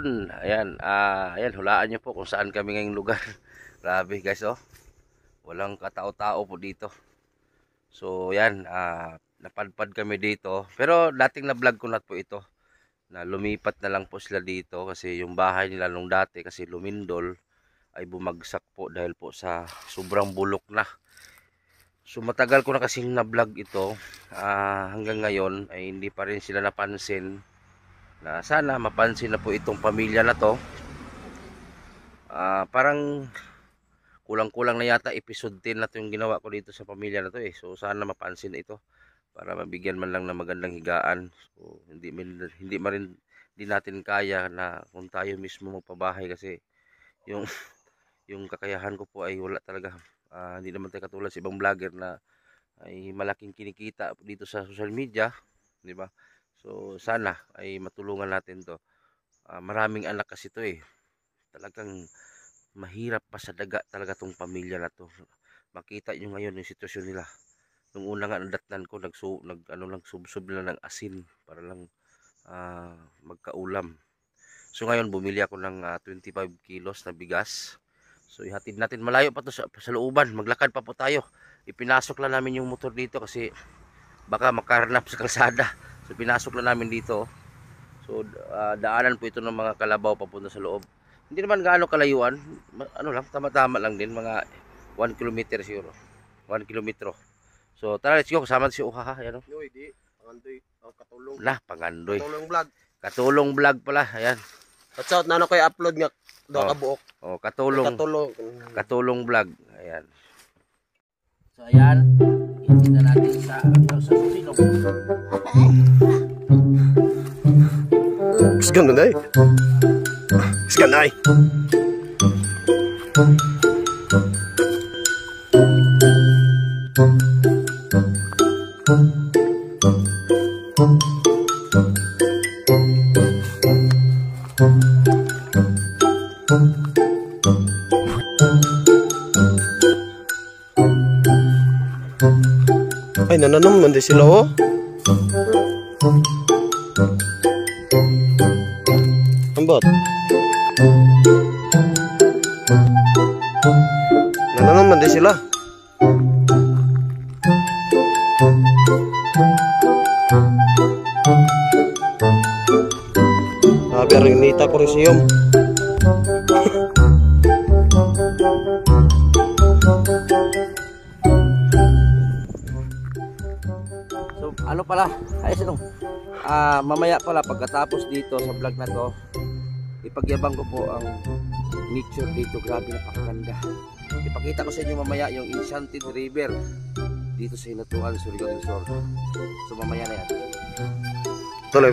yun, ayan, ayan, hulaan nyo po kung saan kami ngayong lugar. Grabe guys, oh. Walang katao-tao po dito. So, yan, napadpad kami dito. Pero dating na-vlog ko na po ito. Na lumipat na lang po sila dito kasi yung bahay nila nung dati kasi lumindol ay bumagsak po dahil po sa sobrang bulok na. So, matagal ko na kasing na-vlog ito. Hanggang ngayon ay hindi pa rin sila napansin. Na sana mapansin na po itong pamilya na to. Parang kulang-kulang na yata episode 10 na to yung ginawa ko dito sa pamilya na to eh. So sana mapansin na ito para mabigyan man lang ng magandang higaan. So hindi natin kaya na kung tayo mismo magpabahay kasi yung yung kakayahan ko po ay wala talaga. Hindi naman tayo katulad sa ibang vlogger na ay malaking kinikita dito sa social media, di ba? So sana ay matulungan natin to. Maraming anak kasi to eh. Talagang mahirap pa sa daga talaga tong pamilya na to. Makita nyo ngayon yung sitwasyon nila. Nung una nga nadatnan ko nagsubsob na ng asin para lang magkaulam. So ngayon bumili ako ng 25 kilos na bigas. So ihatid natin, malayo pa to sa looban. Maglakad pa po tayo. Ipinasok lang namin yung motor dito kasi baka makarnap sa kalsada. So pinasok lang namin dito. So daanan po ito ng mga kalabaw papunta sa loob. Hindi naman gaano kalayuan. Ano lang, tama-tama lang din, mga 1 kilometer siguro. 1 kilometro. So tara, let's go, kasama si Uhaha, yan oh. Yo, di pangandoy, katulong. Lah, pangandoy. Katulong vlog. Katulong vlog pala, ayan. At out na koy upload nga do ka buok. Oh, katulong. Katulong. Katulong vlog, ayan. So ayan, hindi na natin sa susilong. Ganda na eh. Ganda eh. Ay, nananom man din sila oh. Ambot. Nananom man din sila. Pero inita ko rin siyom. So ano pala, ayos ito. Mamaya pala pagkatapos dito sa vlog na to, ipagyabang ko po ang nature dito. Grabe, napakaganda. Ipakita ko sa inyo mamaya yung Enchanted River dito sa Hinatuan, Surigao del Sur. So mamaya na yan. Tuloy.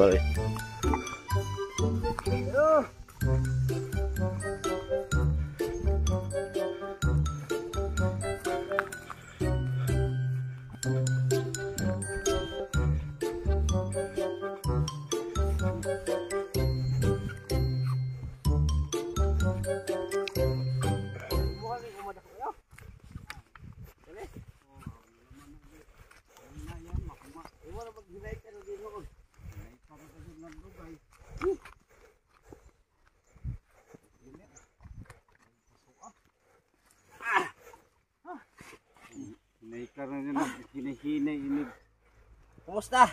Hinihinay ini. Kumusta?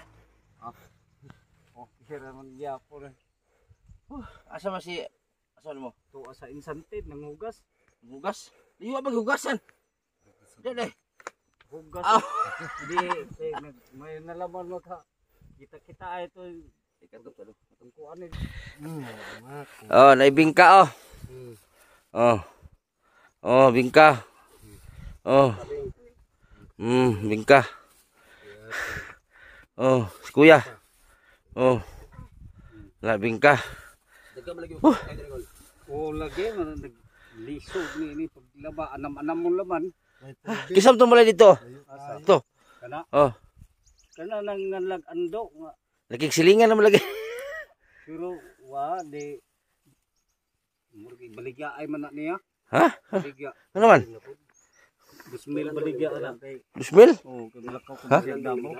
Okay raman gyapon. Asa mo? Tuwa sa Enchanted nang hugas. Hugas? Di ba maghugasan? Dede. Hugas. Di may nalaman mo ka. Kita ay to itong kuan ni. Oh, naibingka oh. Oh, bingka. Oh. Bingka. Oh, si kuya. Oh. Bingka. Oh, lagi man naglisod ni paglaba anam mong laman. Kisam to mula dito. Ito. Kana? Oh. Kana nang ando nga. Nakikisilingan naman lagi. Pero di murag baligya ay man na niya. Ha? Baligya. Ano naman? Bismil baligya na. Bismil? Oh, kay malakaw ko baligya mo.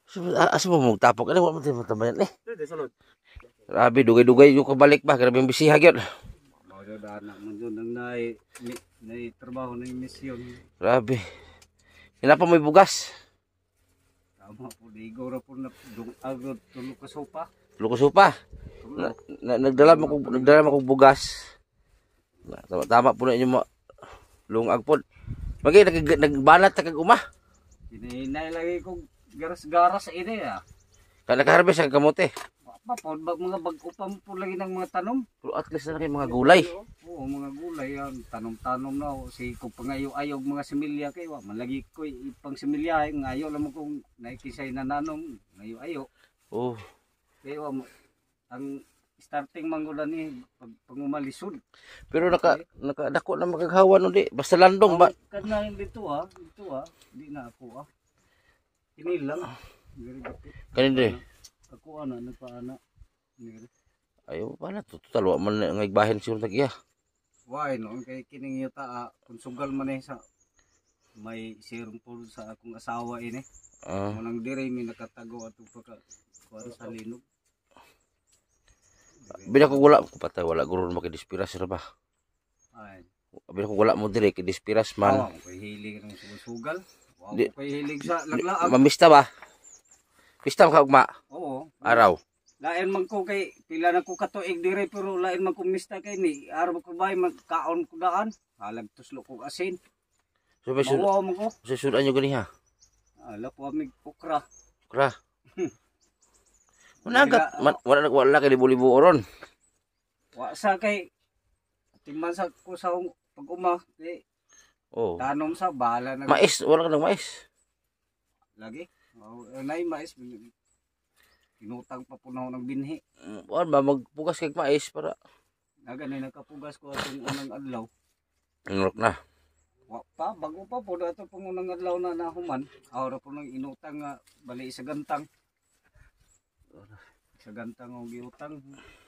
Asa mo magtapok? Ano, wala mo tayo matabayan eh. Dede sulod. Grabe, dugay-dugay yung kabalik ba? Grabe yung bisihag yun. Mao daw daan na man doon ang nay trabaho ng misyon. Grabe. Hinapa mo yung bugas. Tama po digo ra po na dung agod tulo ka sopa. Lukuso pa. Nagdala mo kong bugas. Tama po na inyo mo. Lungag po. Magi, nagbanat na kag uma. Hinahinay lagi kong garas-garas ini ah. Kaya nakaharvest ang kamote. Pa po mga bag-upam po lagi ng mga tanom. Pero at least na kayo mga gulay. Oo, mga gulay yan. Tanom-tanom na. Si kung pangayo-ayog mga similya kayo. Malagi ko ipang similya. Ngayo lang mo kung naikisay na nanom. Ngayo-ayo. Oh. Kaya ang starting manggulan ni pag umalisod. Pero nakadako na magaghawa no di. Basta landong ba? Kana dito ah. Dito ah. Hindi na ako ah. Ini lang. Kanino eh. Ako ana nagpaana. Ayaw pa na. Total, wa man nga igbahin siya tag-iya. Why no? Kay kining yuta kung sugal man sa may serum po sa akong asawa ini. Manang dire mi nakatago ato pagka kuan sa linog. Bila ko wala ko patay wala guro makidispiras ra ba. Ay. Bila ko wala mo dire kidispiras man. Wow, kay hilig ng sugal. Wow, kay hilig sa laglaag. Mamista ba? Pista ka ugma. Oo. Araw. Lain man ko kay pila na ko katuig dire pero lain man ko mista kay ni araw ko bay magkaon ko daan. Halag tuslo ko asin. So may Mawa mo ko. susudan nyo gani ha. Ala ko amig okra. Kra. Wala kay libo-libo oron. Wa sa kay tingman sa ko sa pag-uma kay Oh. tanom sa bala na Mais, wala ka ng mais. lagi. Nay mais inutang pa po na ng binhi. Wala ba magpugas kay mais para Ganay nakapugas ko atong unang adlaw. ngurok na. Wa pa bago pa po dato pang unang adlaw na nahuman. Ara po nang inutang nga bali sa gantang. Sa gantang og giutang.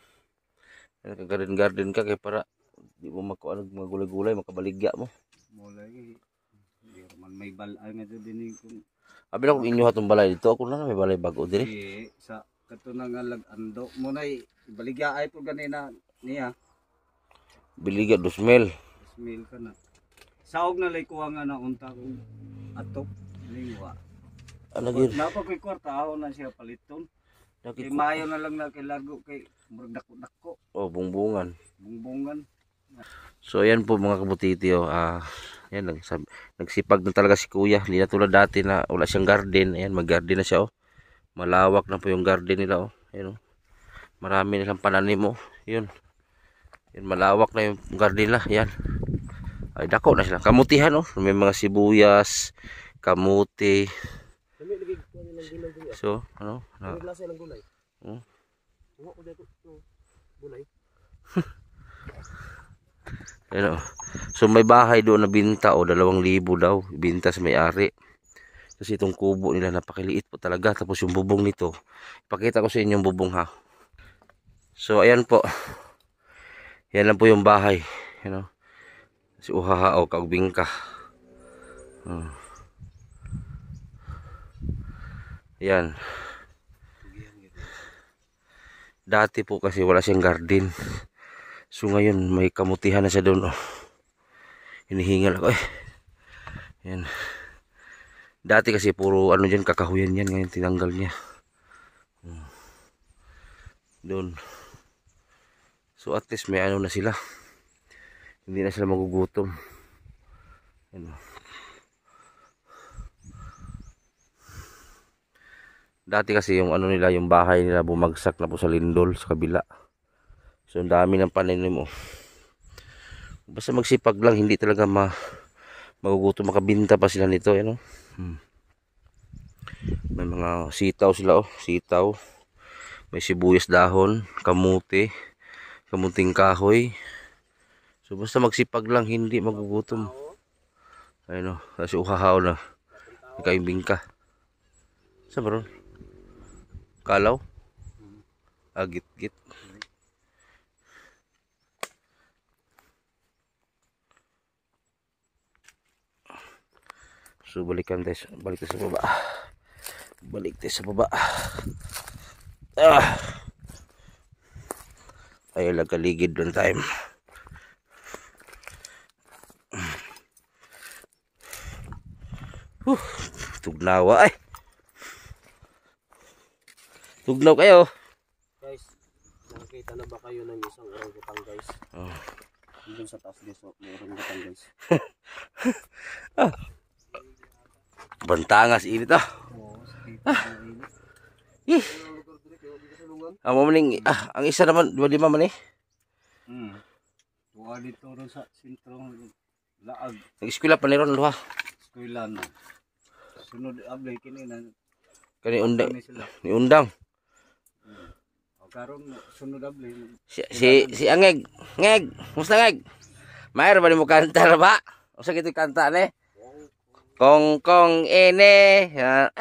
Garden ka kay para di mo makuha ng mga gulay-gulay makabaligya mo. Mulay di man may balay nga din kung Abi na kung inyo hatong balay dito ako na may balay bago dire. sa katunang ando mo na baligya ay po ganina niya. Biliga 2,000. Smell ka na. Saog na lay kuha nga na unta ko atok lingwa. Ano gyud? Napa ko'y kwarta ako na siya paliton. Kay mayo na lang na kay lago kay murag dako-dako. Oh, bungbungan. Bungbungan. So ayan po mga kabutiti oh. Yan nagsipag na talaga si Kuya. Hindi na tulad dati na wala siyang garden. Ayan, mag-garden na siya oh. Malawak na po yung garden nila oh. Ayan oh. Marami nilang pananim oh. Yun. Yan, malawak na yung garden nila. Yan. Ay, dako na sila. Kamutihan oh. May mga sibuyas, kamuti. So, ano? Ayan oh. So may bahay doon na binta o 2,000 daw binta sa may-ari. Kasi itong kubo nila napakaliit po talaga. Tapos yung bubong nito, ipakita ko sa inyo yung bubong ha. So ayan po. Yan lang po yung bahay. You know? Si uhaha o kaugbing ka. Yan. Dati po kasi wala siyang garden. So ngayon may kamutihan na siya doon oh. Hinihingal ako eh. Yan. Dati kasi puro ano dyan kakahuyan yan. Ngayon tinanggal niya. Doon. So at least may ano na sila. Hindi na sila magugutom. Yan. Dati kasi yung ano nila, yung bahay nila bumagsak na po sa lindol sa kabila. So ang dami ng pananim oh. Basta magsipag lang, hindi talaga magugutom, makabinta pa sila nito, ano? May mga sitaw sila oh, sitaw. May sibuyas dahon, kamuti, kamuting kahoy. So basta magsipag lang, hindi magugutom. Ayun oh, kasi uhahaw na. Ikaimbing ka. Saan ba ron? Kalaw? Git-git. So balik tayo sa baba. Balik tayo sa baba. Ah. Ayaw lang kaligid doon time. Tugnawa ay. Tugnaw kayo. Guys, nakakita na ba kayo ng isang orangutan guys? Oh. Doon sa taas dito, may orangutan guys. Bantangas init ah. Oo, sakit. Ih. Ang isa naman 25 man eh. Tuwa dito ron sa sentrong laag. Nag-eskwela pa ni ron luha. Eskwela na. Sunod ablay kini na Kani undang kami sila. ni undang. O karon sunod ablay. Si Angeg. Ngeg, musta Ngeg? Mayroon ba ni mo kanta ba? Usa gito kanta ni? Kong kong ene.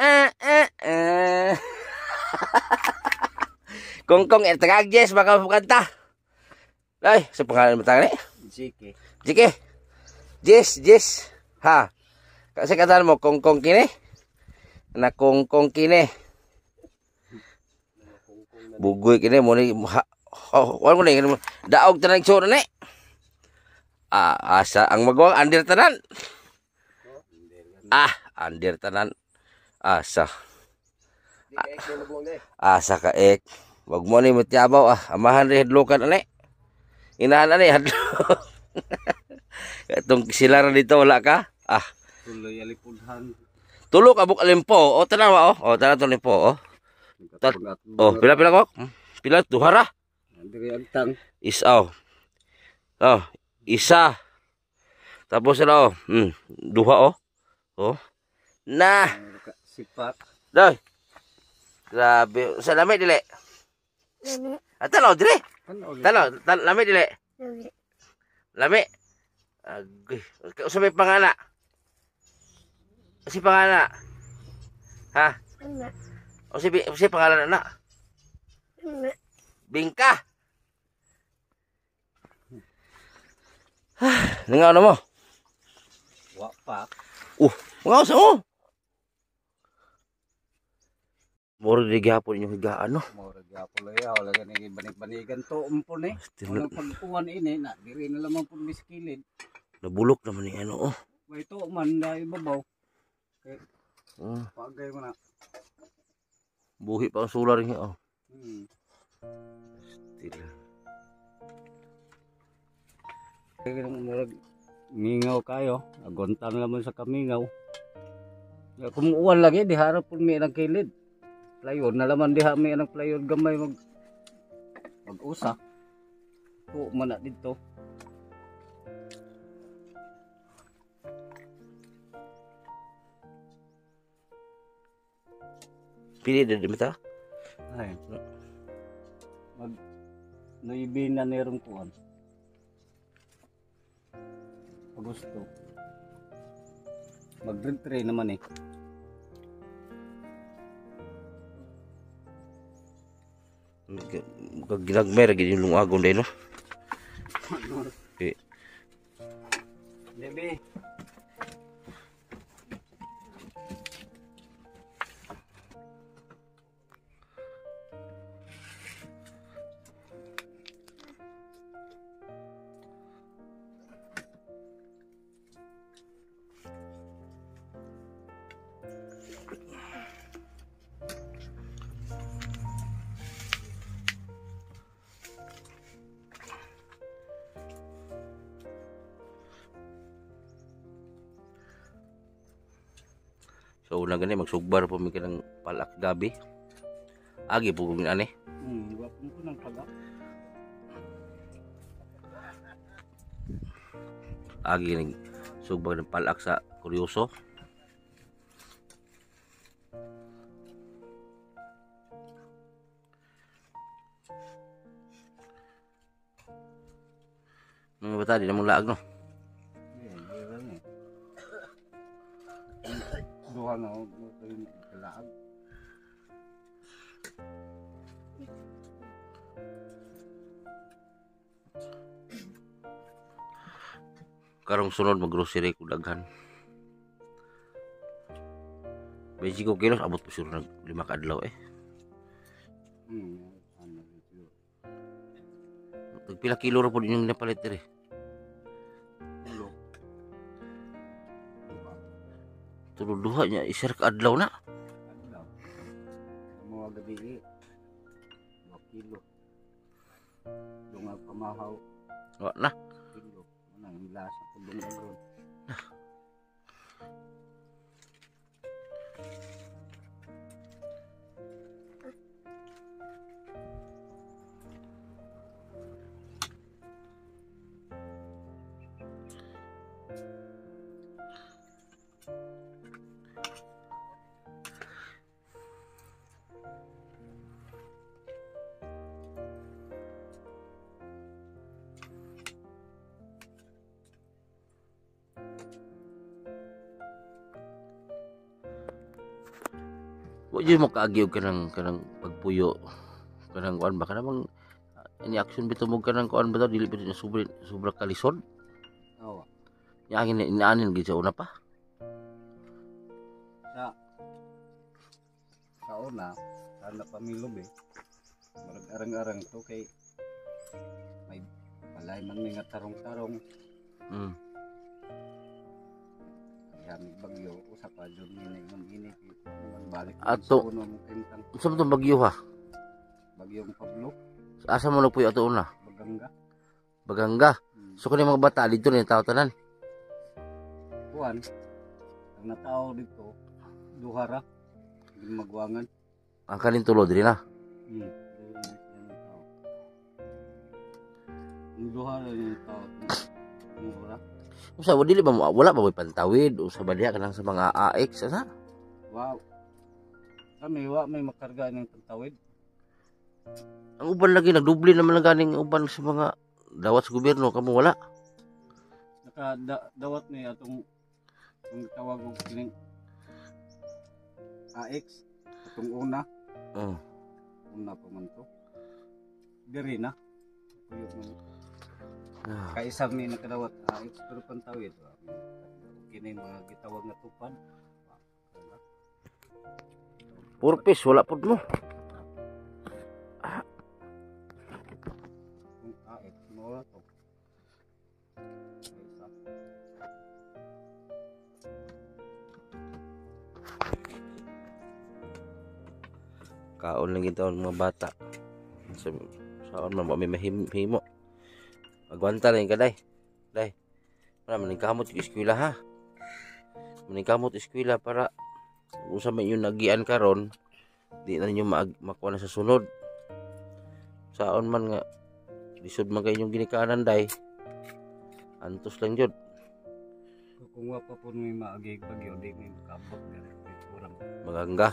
Kong kong tagag Jess baka mo kanta. Ay, sa pangalan mo tanga ni? Jike. Jike. Jess. Ha. Kasi katahan mo kong kong kini. Na kong kong kini. Bugoy kini mo ni wala mo ni daog tanang sura ni. Asa ang magwang andir tanan. Andir tanan. Asa ka ek. Wag mo ni matiabaw amahan ri hadlokan ani. Inahan ani hadlok. Itong silar dito wala ka? Tuloy alipudhan. Tulo ka buk alimpo. O tanawa o. O tanawa to limpo o. Pila ko? Pila tuhara. Diri agtang. Isaw. Oh, isa. Tapos ano? Duha o. Oh. Na. Sipat. Doy. Grabe. Sa lamay dili. Tanaw dili. Tanaw, lamay dili. Lamay. Agoy. Usapay pangana. Si pangana. Ha? O si pangalan na. Bingka. Nangaw na mo. Wa pa. Mga sa mo. Moro di gihapon yung higaan no. Mora gyapon ya wala gani banig-banigan to umpon eh. Wala pagkuan ini na diri na lamang pud miskilid. Nabulok naman ni ano oh. Way to man dai babaw. Kay Oh, pagay mo na. buhi pa ang solar niya oh. Still. Kaya murag mingaw kayo, agontan naman sa kamingaw. Kumuuwan lagi di harap pud mi nang kilid. Playon na laman diha mi ang playon gamay mag-usa. To man na dito. Pili din mata. Ay. Mag noibi na nerong kuan. Agosto. Mag-3 naman eh. Ginagmer gid yung lungagon din no. Okay. Debe. So una gani magsugbar po mi kanang palak gabi. Agi po kung ani. Wapon ko ng taga. Agi ning sugbar ng palak sa kuryoso. Mga bata di na mong laag no. Duha na ako yung kalaag. Karong sunod mag-grocery ko daghan. 25 kilos abot po siguro ng 5 ka adlaw eh. Ano dito? Pila kilo ra po inyong napalit diri? Ulo. Diba? Tulo duha niya isir ka adlaw na. Ano daw? Ang mga gabi 2 kilo. Yung pamahaw Wa na. kilo. Anang lasa po doon. Wa jud mo kaagyo kanang pagpuyo. Kanang kuan ba kanang ini action bitaw mo kanang kuan ba to dili bitaw sobra kalisod. Oo. Nya angin inaanin gid sa una pa. Sa una, sana pamilob eh. Marag arang-arang to kay may balay man nga tarong-tarong. Mm. Gamit bagyo, usa pa jud ini naman balik Ato. sa uno mong kentang Unsa man tong bagyo ha? bagyong Pablo, Asa mo nagpuyo ato una? Baganga. Baganga. So kani mga bata dito ni tao tanan. Kuan, ang natao dito, duhara, hindi magwangan. Ang kanin tulo diri na. Ang duhara yung tao, mura. Usa wala ba may pantawid usa ba diha kanang sa mga AX asa? Wow. Kami, may makarga ng pantawid. Ang uban lagi nagdubli naman lang ganing uban sa mga dawat sa gobyerno kamo wala. Dawat ni atong ang tawag og kining AX atong una Oh. pa man to diri na tuyok man Ah. kaisa mi nakadawat AX pero pantawid kini mga gitawag na tupad Purpose wala pud mo. kung AX mo to kaisa Kaon lang gitaon mga bata. Saon man may mahimo. Agwanta lang ka day. Day. Para maningkamot yung eskwela ha. Maningkamot eskwela para kung sa may yung nagian karon di na ninyo makuha na sa sunod. Saon man nga lisod man kayo yung ginikanan day. Antos lang jud. kung wa pa po may maagig bagyo di may makabot ganit kurang Magangga.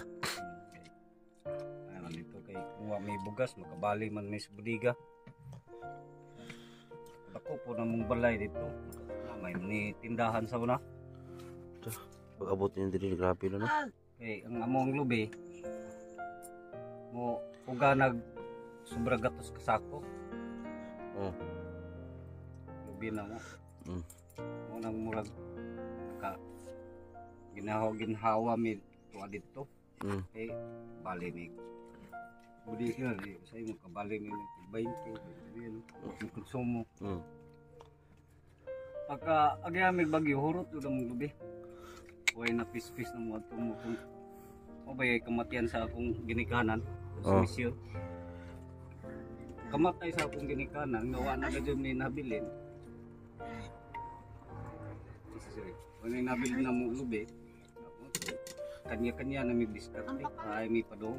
ano nito kay kung wa may bugas makabali man may sa budiga. Ako po namong balay dito. May ni tindahan sa una. Pag-abot niyo diri grabe na no. Okay, ang among lubi mo uga nag sobra gatos ka sako. Oh. Lubi na mo. Mm. Mo nang murag ka ginhawa mi tuwa dito. Mm. Eh bali ni budi ka di sa imo kabali ni 20 yung konsumo. Mm. Pagka agyamig bagyo hurot do mong lubi. Way na pis-pis na mo ato mo kung o ba kamatian sa akong ginikanan sa Oh. misyon. Kamatay sa akong ginikanan nga wa na gadyon ni nabilin. Wala na nabilin na mo lubi. Kanya-kanya na may diskarte ay may padong.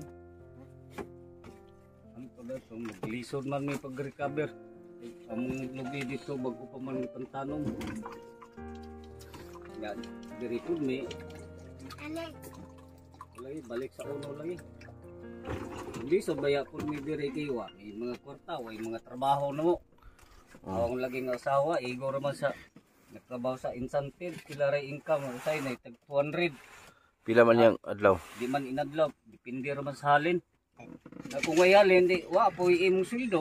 Ano to dito maglisod man may pag-recover. Among lubi dito bago pa man may pantanom. Yan, diri pud may lagi balik sa uno lagi. Hindi sa baya pud may diri kay wa may mga kwarta, way mga trabaho na mo. Ang lagi nga asawa, igo raman sa nagtrabaho sa incentive, kila ray income usay na tag 200. Pila man yang adlaw? Di man inadlaw, depende raman sa halin. Na kung may halin, di wa po imong sweldo.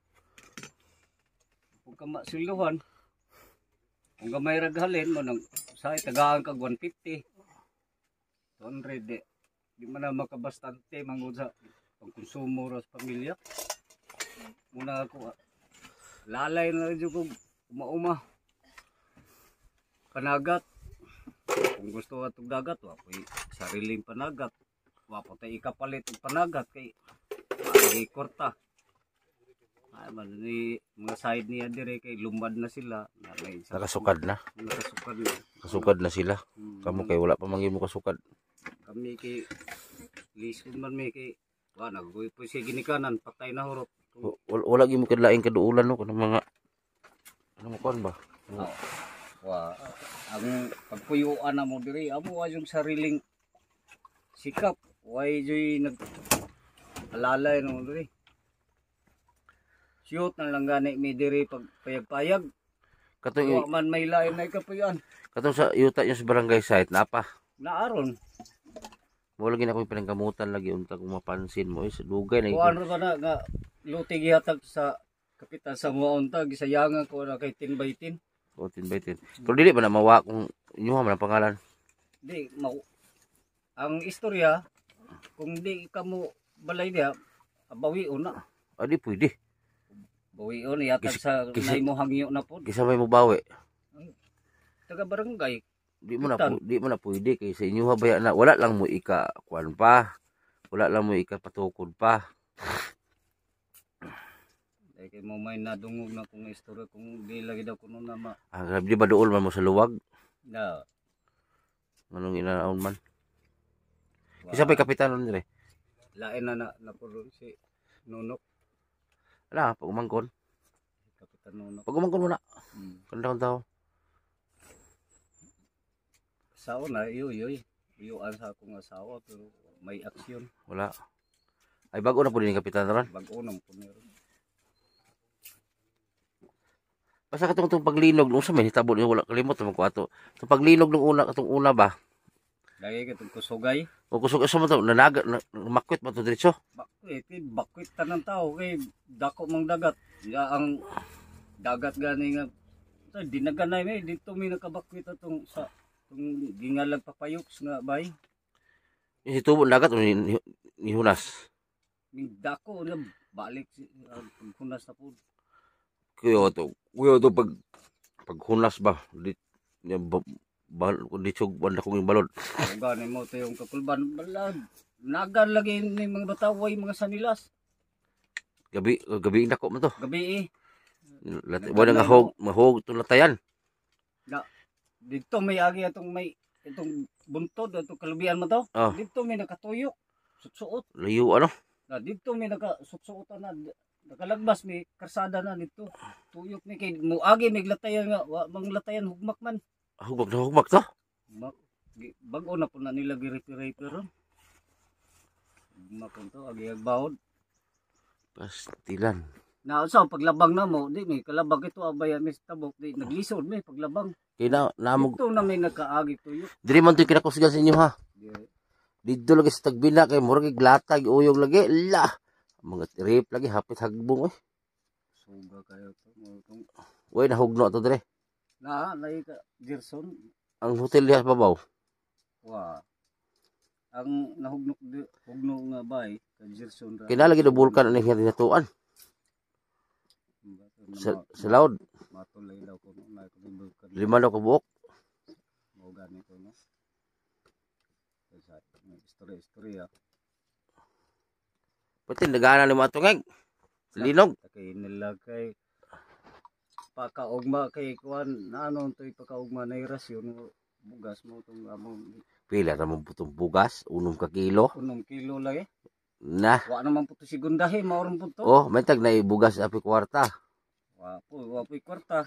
Kung ka masulduhan, kung ka may raghalin mo nang sa tagaan kag 150. 200 di man na makabastante mangod sa pagkonsumo ra sa pamilya. Muna ako lalay na rin ko uma-uma panagat. Kung gusto atong dagat, wapoy sariling panagat. Wapo tayo ikapalit ang panagat kay lagi korta. Ay man ni mga side niya dire kay lumad na sila. Nakasukad na. Nakasukad na. Kasukad na sila. Kamu kay wala pa mangin mo kasukad. Kami kay lison man may kay naggoy po siya ginikanan patay na hurot. Wala gyud mo kadlaing kaduulan no kanang mga ano mo kon ba? Ang pagpuyuan na mo diri amo wa yung sariling sikap way joy nag alalay no diri. Shoot na lang gani mi diri pag payag-payag. Katong Wa man may lain na kapuyan. katong sa yuta yung sa barangay site napa. Naaron. Mo lagi na ko pinanggamutan lagi unta kung mapansin mo is dugay na Kuan ra ba na nga luti gihatag sa kapitan sa mga unta gisayangan ko na kay 10 by 10. o 10 by 10. Pero dili ba na mawa kung inyo man ang pangalan. Di ang istorya kung di ka mo balay dia bawion na. Adi pwede. Bawion yatag sa nay mo hangyo na pod. Gisamay mo bawi. Taga barangay. Di mo na pwede kay sa inyo habaya na wala lang mo ika kuan pa. Wala lang mo ika patukod pa. Kay mo may nadungog na kung istorya kung di lagi daw kuno na ma. Grabe di ba duol man mo sa luwag? Na. Anong inaon man? Isa pa kapitan nun dire. Lain na puro si Nunok. Ala, pag umangkon. Kapitan Nunok. Pag umangkon mo na. Hmm. Kanda tao. Sao na iyuan sa akong asawa pero may aksyon. Wala. Ay bago na po din yung kapitan ron. Bag-o na po meron. Basta katong paglinog nung sa may hitabo niyo wala kalimot mo ko ato. Itong paglinog nung katong una ba? Lagi ka itong kusugay. O kusog sa mo to nanaga makwit mo to diretso. Bakwit tanang tao kay dako mang dagat. Ya ang dagat gani nga dinaganay may dito may nakabakwit atong sa itong gingalag papayok nga bay. Yung si tubo dagat o ni hunas. May dako na balik pagkunas na po. Kuya to pag hunas ba di sug banda kong balod. Gani mo to yung kakulban bala nagan lagi ni mga bataway mga sanilas. Gabi nako man to. Gabi Wala nga mahog to latayan. Dito may agi itong buntod atong kalubian mo to. Oh. Dito may nakatuyok sutsuot. Layo ano? Dito may nakasutsuotan na nakalagbas may karsada na dito. Tuyok ni kay muagi may latayan nga wa mang latayan hugmak man. Hugmak to. Bag-o na po na nila gi-repair ron. Hugmak to agi agbawod. Pastilan. Na sa paglabang na mo, di may kalabang ito abay may tabok di naglisod may paglabang. Kaya namog Ito na may nakaagi tuyok. diri man to kinakusgan sa inyo ha. Dito lagi sa tagbina kay murag glatag uyog lagi la. Mga rip lagi hapit hagbong Suga kayo to. Uy nahugno to dire. Lay ka Gerson. Ang hotel diha babaw. Wa. Ang hugno nga bay ka Gerson ra. Kinalagi na bulkan ani hinatuan. Sa laod. Matulay daw ko na ko bulkan. 5 daw ka buok. Mo gani ko no. Istorya. Pati nagana ni mga tungeg. Linog. Kay nila kay pakaugma kay kuan ano toy pakaugma na rasyon bugas mo tong among Pila ra mo putong bugas, 1 ka kilo. 1 kilo lagi. Na. Wa naman puto sigundahe maoron puto. Oh, may tag na bugas api kwarta. Wa po kwarta.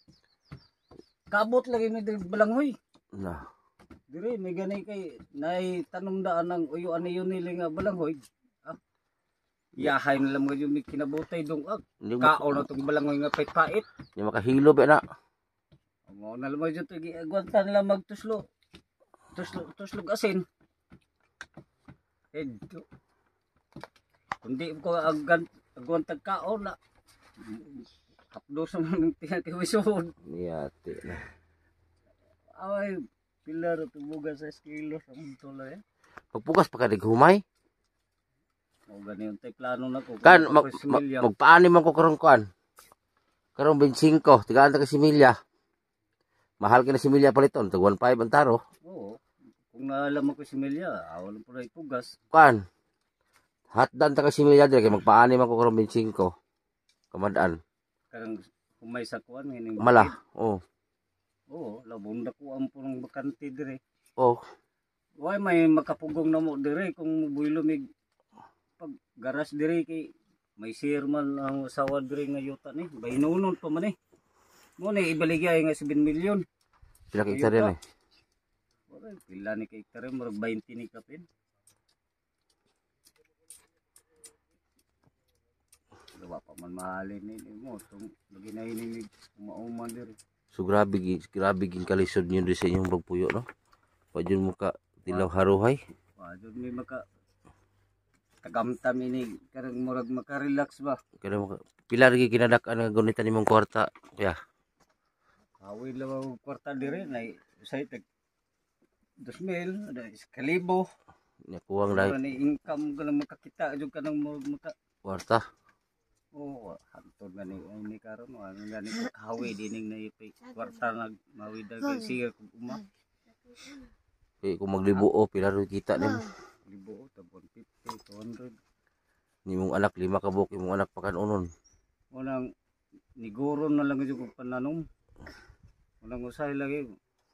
Kabot lagi mi balanghoy. Na. Dire may gani kay nay tanom daan ng uyo ani yun nila nga balanghoy. Yahay na lang mga yung kinabutay dong kaon na itong balangoy nga pait-pait. Yung makahilo ba na? Mo na lamang dito agwanta nila magtuslo. Tuslog asin. Kundi ko agwanta kaon na hapdo sa mga tinatiwisod. Niyati na. Ay Pilar at bugas sa kilo sa muntol eh. Pagpugas pa ka humay. O ganyan tay plano na ko. Kan Kung ako similya. magpaani man ko karon kuan. Karon 25, tigaan ta ka similya. Mahal ka na similya paliton, tag 1.5 ang taro. Oo. Kung naalam mo ko similya, awal po na ipugas. Kuan. Hatdan ta ka similya dire kay magpaani man ko karon 25. Kamadaan. Karang kung may sakuan hining Mala. Oh. Oo, labong dako ang purong bakante dire. Oh. Why may makapugong na mo dire kung buylumig pag garas dire kay may chairman ang usawa dire nga yuta ni. Bahinunon pa man eh. Mo ni ibaligay nga 7 milyon. Pila ka hektarya ni? Wala pila ni kay hektarya murag 20 ni kapin. Diba pa man mahalin ni mo tung lagi na ini uma-uma dire. So grabe ging kalisod niyo di sa inyong pagpuyo no. Wa jud mo ka tilaw haruhay. Wa jud mi maka tagamtam ini karang murag maka-relax ba. Kada pila lagi kinadak-an nga gunitan nimong kwarta. Kuya. Awil lang ang kwarta dire na usay tag 2,000 ada 1,000. Nya kuwang dai Ni income ka lang makakita jud ka nang maka kwarta. oh hantod gani ini karon wa gani hawi dining na ipay kwarta nag mawida kay sige kung uma Kay kung maglibuo pila ro kita nimo. libo ta 150 200 Nimong anak 5 ka buok, imong anak pakanunon. unang niguron na lang jud kog pananom unang usay lagi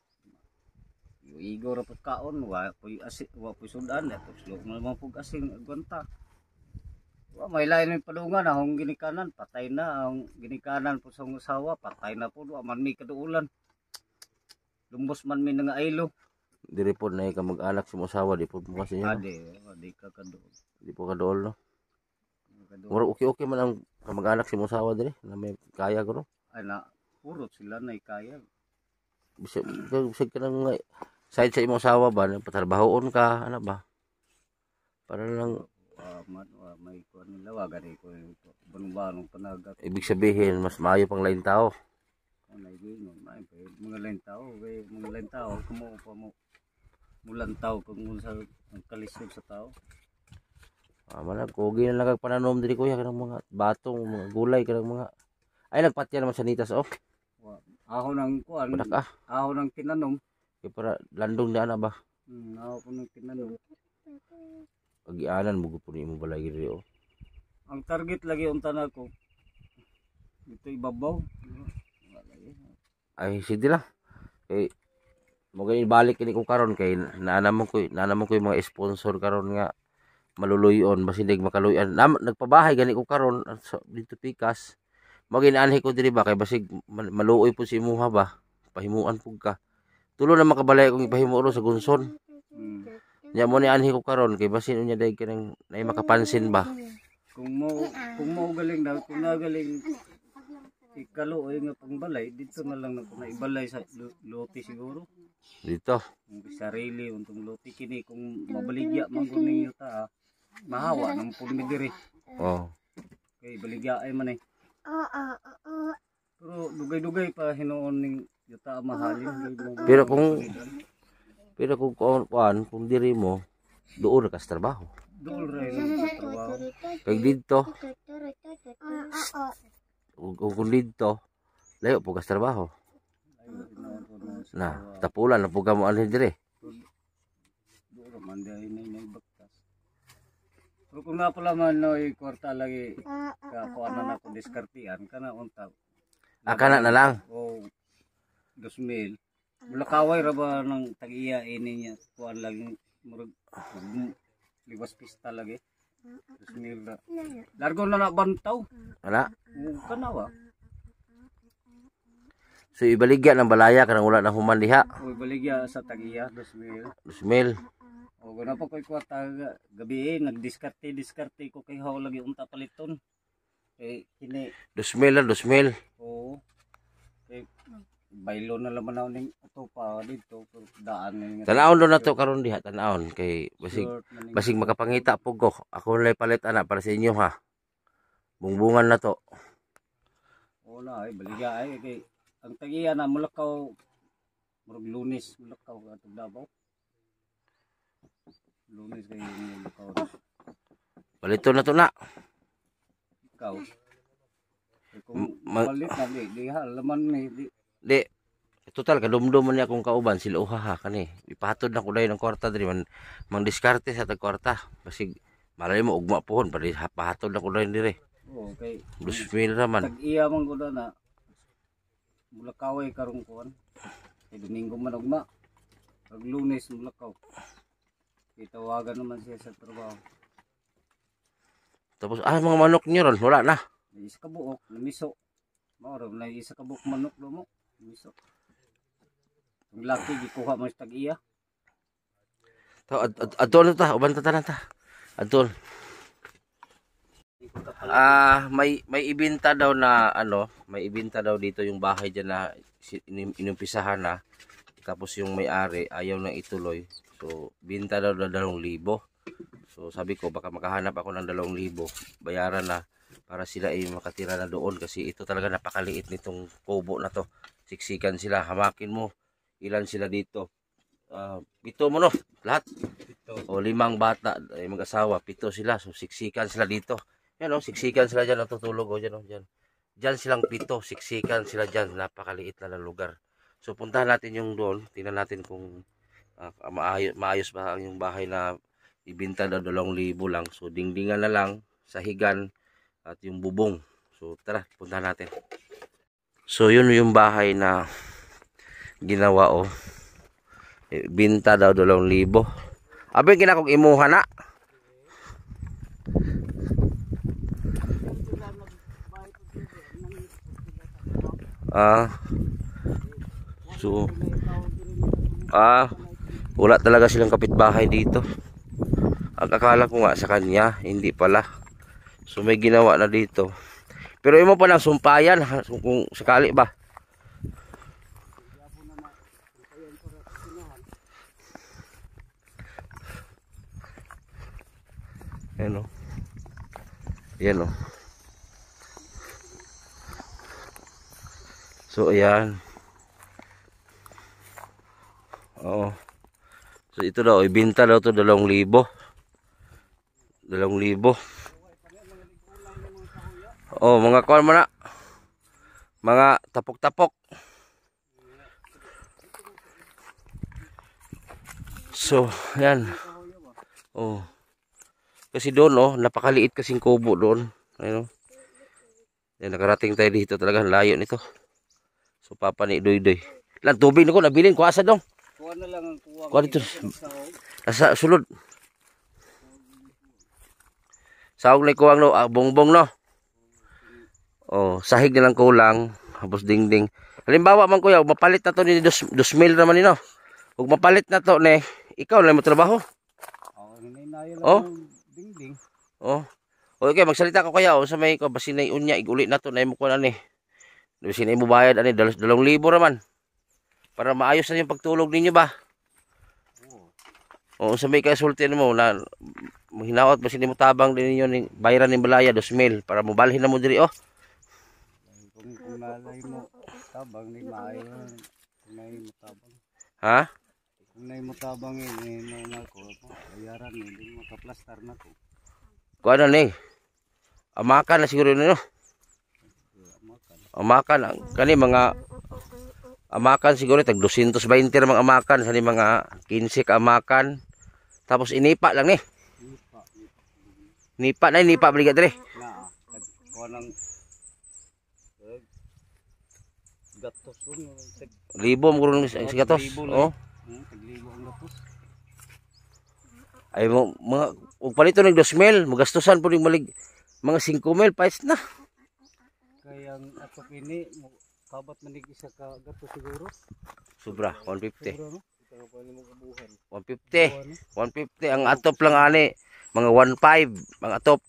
igo ra pud kaon wa puy asi wa puy sudan ato slok na mga pug asing agwanta wa may lain may palungan ahong ginikanan patay na ang ginikanan po sa usawa patay na po wa man mi kaduulan lumbos man mi nga aylo Diri pod na ka mag-anak sa imong asawa di pod mo kasi niya. adi ka kaduol Di po ka dool no. Mura okay man ang kamag-anak sa imong asawa diri na may kaya guro. ay na purot sila na kaya Bisag ka nang side sa imong asawa ba patrabahoon ka ano ba? Para lang may kuan nila wa gani ko banong panagat ibig sabihin mas maayo pang lain tao. anay ginon may mga lain tao kumo pa mo mulan tao kung sa ang kalisod sa tao Malag kogi na lang kag pananom diri kuya kanang mga batong mga gulay kanang mga ay nagpatya naman sanitas oh. Ako nang kuan Padak ako nang tinanom kay para landong na ba. ako po nang tinanom Pagianan mo po ni mo balay diri oh. ang target lagi unta na ko dito ibabaw Ay sige lang. Kay mo gani balik kini ko karon kay naanamon ko yung mga sponsor karon nga maluluyon basinig makaluyan. Nagpabahay gani ko karon dito Pikas. Mo ginaanhi ko diri ba kay basig maluoy po si imuha ba. Pahimuan pug ka. Tulo na makabalay kong ipahimo ro sa Gunson. Nya mo ni anhi ko karon kay basin unya day kanang nay makapansin ba. kung mo galing daw kung nagaling ikaluoy nga pangbalay dito na lang na ibalay sa lote siguro Dito. kung sarili untong lote kini kung mabaligya man kuning yuta mahawa nang pulmi diri Oh. kay baligya ay man eh pero dugay-dugay pa hinuon ning yuta mahalin Pero kung diri mo doon ka sa trabaho. dool ra yung trabaho Kay dito kung dito layo po ka sa trabaho. Na tapulan na po ka mo anhi diri. dool ra man dai nay baktas pero kung na pala man no kwarta lagi ka kuan na ko diskartian kana unta Kana na lang. o 2,000 mulakaway ra ba ng tag-iya ini niya kuan lang murag liwas pista lagi 2,000 ra largo na na bantaw Ana. kana wa So ibaligya ng balaya kanang wala na human diha. o baligya sa tag-iya 2,000 Smell. o guna pa koy kwarta gabi nagdiskarte ko kay haw lagi unta paliton kay kini 2,000. o kay baylo na laman na ning ato pa dito daan na Tanawon do na to karon diha tanawon kay basig makapangita pug ko. Ako lay palit ana para sa inyo ha. Bungbungan na to. o na ay baligya ay kay ang tagiya na mulakaw murag Lunes mulakaw atong Davao. Lunes kayo mulakaw. Balito na to na. Ikaw. Kung malit na di laman ni di. Di. Total kadumdum man niya akong kauban sila uhaha kani. Ipahatod na ko dayon ng kwarta diri man diskarte sa tag kwarta. Basig malay mo ugma pohon pari pahatod na ko dayon dire. Okay. 2,000 raman. Tag iya man gud na. Mulakaway karong kuan. Kay Domingo man ugma. Pag Lunes mulakaw. Itawagan naman siya sa trabaho. Tapos mga manok niyo ron wala na. Isa ka buok, namiso. Mao na isa ka buok manok do mo. Namiso. Ang laki gikuha mo sa tag-iya. Adol ta, uban ta tanan ta. Adol. May ibenta daw na may ibenta daw dito yung bahay diyan na inumpisahan na. Tapos yung may-ari ayaw nang ituloy. So binta daw na 2,000. So sabi ko baka makahanap ako ng 2,000, bayaran na para sila ay makatira na doon kasi ito talaga napakaliit nitong kubo na to. Siksikan sila, hamakin mo. Ilan sila dito? 7 mo no? Lahat? 7. O 5 bata, ay mag-asawa, 7 sila. So siksikan sila dito. Yan o, siksikan sila dyan, natutulog o dyan o, dyan. Dyan silang 7, siksikan sila dyan, napakaliit na lugar. So puntahan natin yung doon, tingnan natin kung maayos ba yung bahay na ibinta na 2,000 lang. So dingdingan na lang, sahigan at yung bubong. So tara, puntahan natin. So yun yung bahay na ginawa o. Binta daw 2,000. Abi kinakog imuha na. So wala talaga silang kapitbahay dito. Ang akala ko nga sa kanya, hindi pala. So may ginawa na dito. Pero imo pa ng sumpayan kung sakali ba. Ayan o. Ayan o. So ayan. Oo. So ito daw, ibinta daw to 2,000. 2,000. Oh, mga kuwan mo na. Mga tapok-tapok. So, yan. Oh. Kasi doon, oh, napakaliit kasing kubo doon. Ayun. Yan, nakarating tayo dito talaga, layo nito. So, papa ni Doy-Doy. Lang tubig nako nabilin ko asa dong. Kuha na lang ang kuha. Kuha dito. Nasa sulod. Sawag na kuwang no, bongbong no. Oh, sahig na lang kulang, tapos dingding. Halimbawa man kuya, mapalit na to ni 2,000 naman ni no. Ug mapalit na to ni, ikaw na mo trabaho. Oh, dingding. Oh. Okay, magsalita ko kuya, sa may ko basinay unya iguli na to na imo ko ani. Basinay mo bayad ani 2,000 raman. Para maayos na yung pagtulog ninyo ba? Oo, sa may kasultin mo na hinawat ba mo tabang din ninyo ni bayaran ng balaya 2,000 para mo balhin na mo diri oh. Kung nalay mo tabang ni maayo nay mo tabang. Ha? Kung nay mo tabang ni na ko bayaran ni di mo kaplastar na ko. Kuan ni. Amakan na siguro no. Amakan kani mga amakan siguro tag 220 ramang amakan sa mga 15 ka amakan. Tapos inipa lang ni. Nipa na nipa baliga dire. Na kuha nang gatos Libo mo kurang sa gatos. Oh. Taglibo ang gatos. Ay mo mga ug palito ng 2,000, magastusan po ning malig mga 5,000 pais na. Kaya ang ato kini mo kabat man isa ka gatos siguro. Sobra 150. Siguro no? 150. 150 ang atop lang ani. Mga 1.5 ang atop.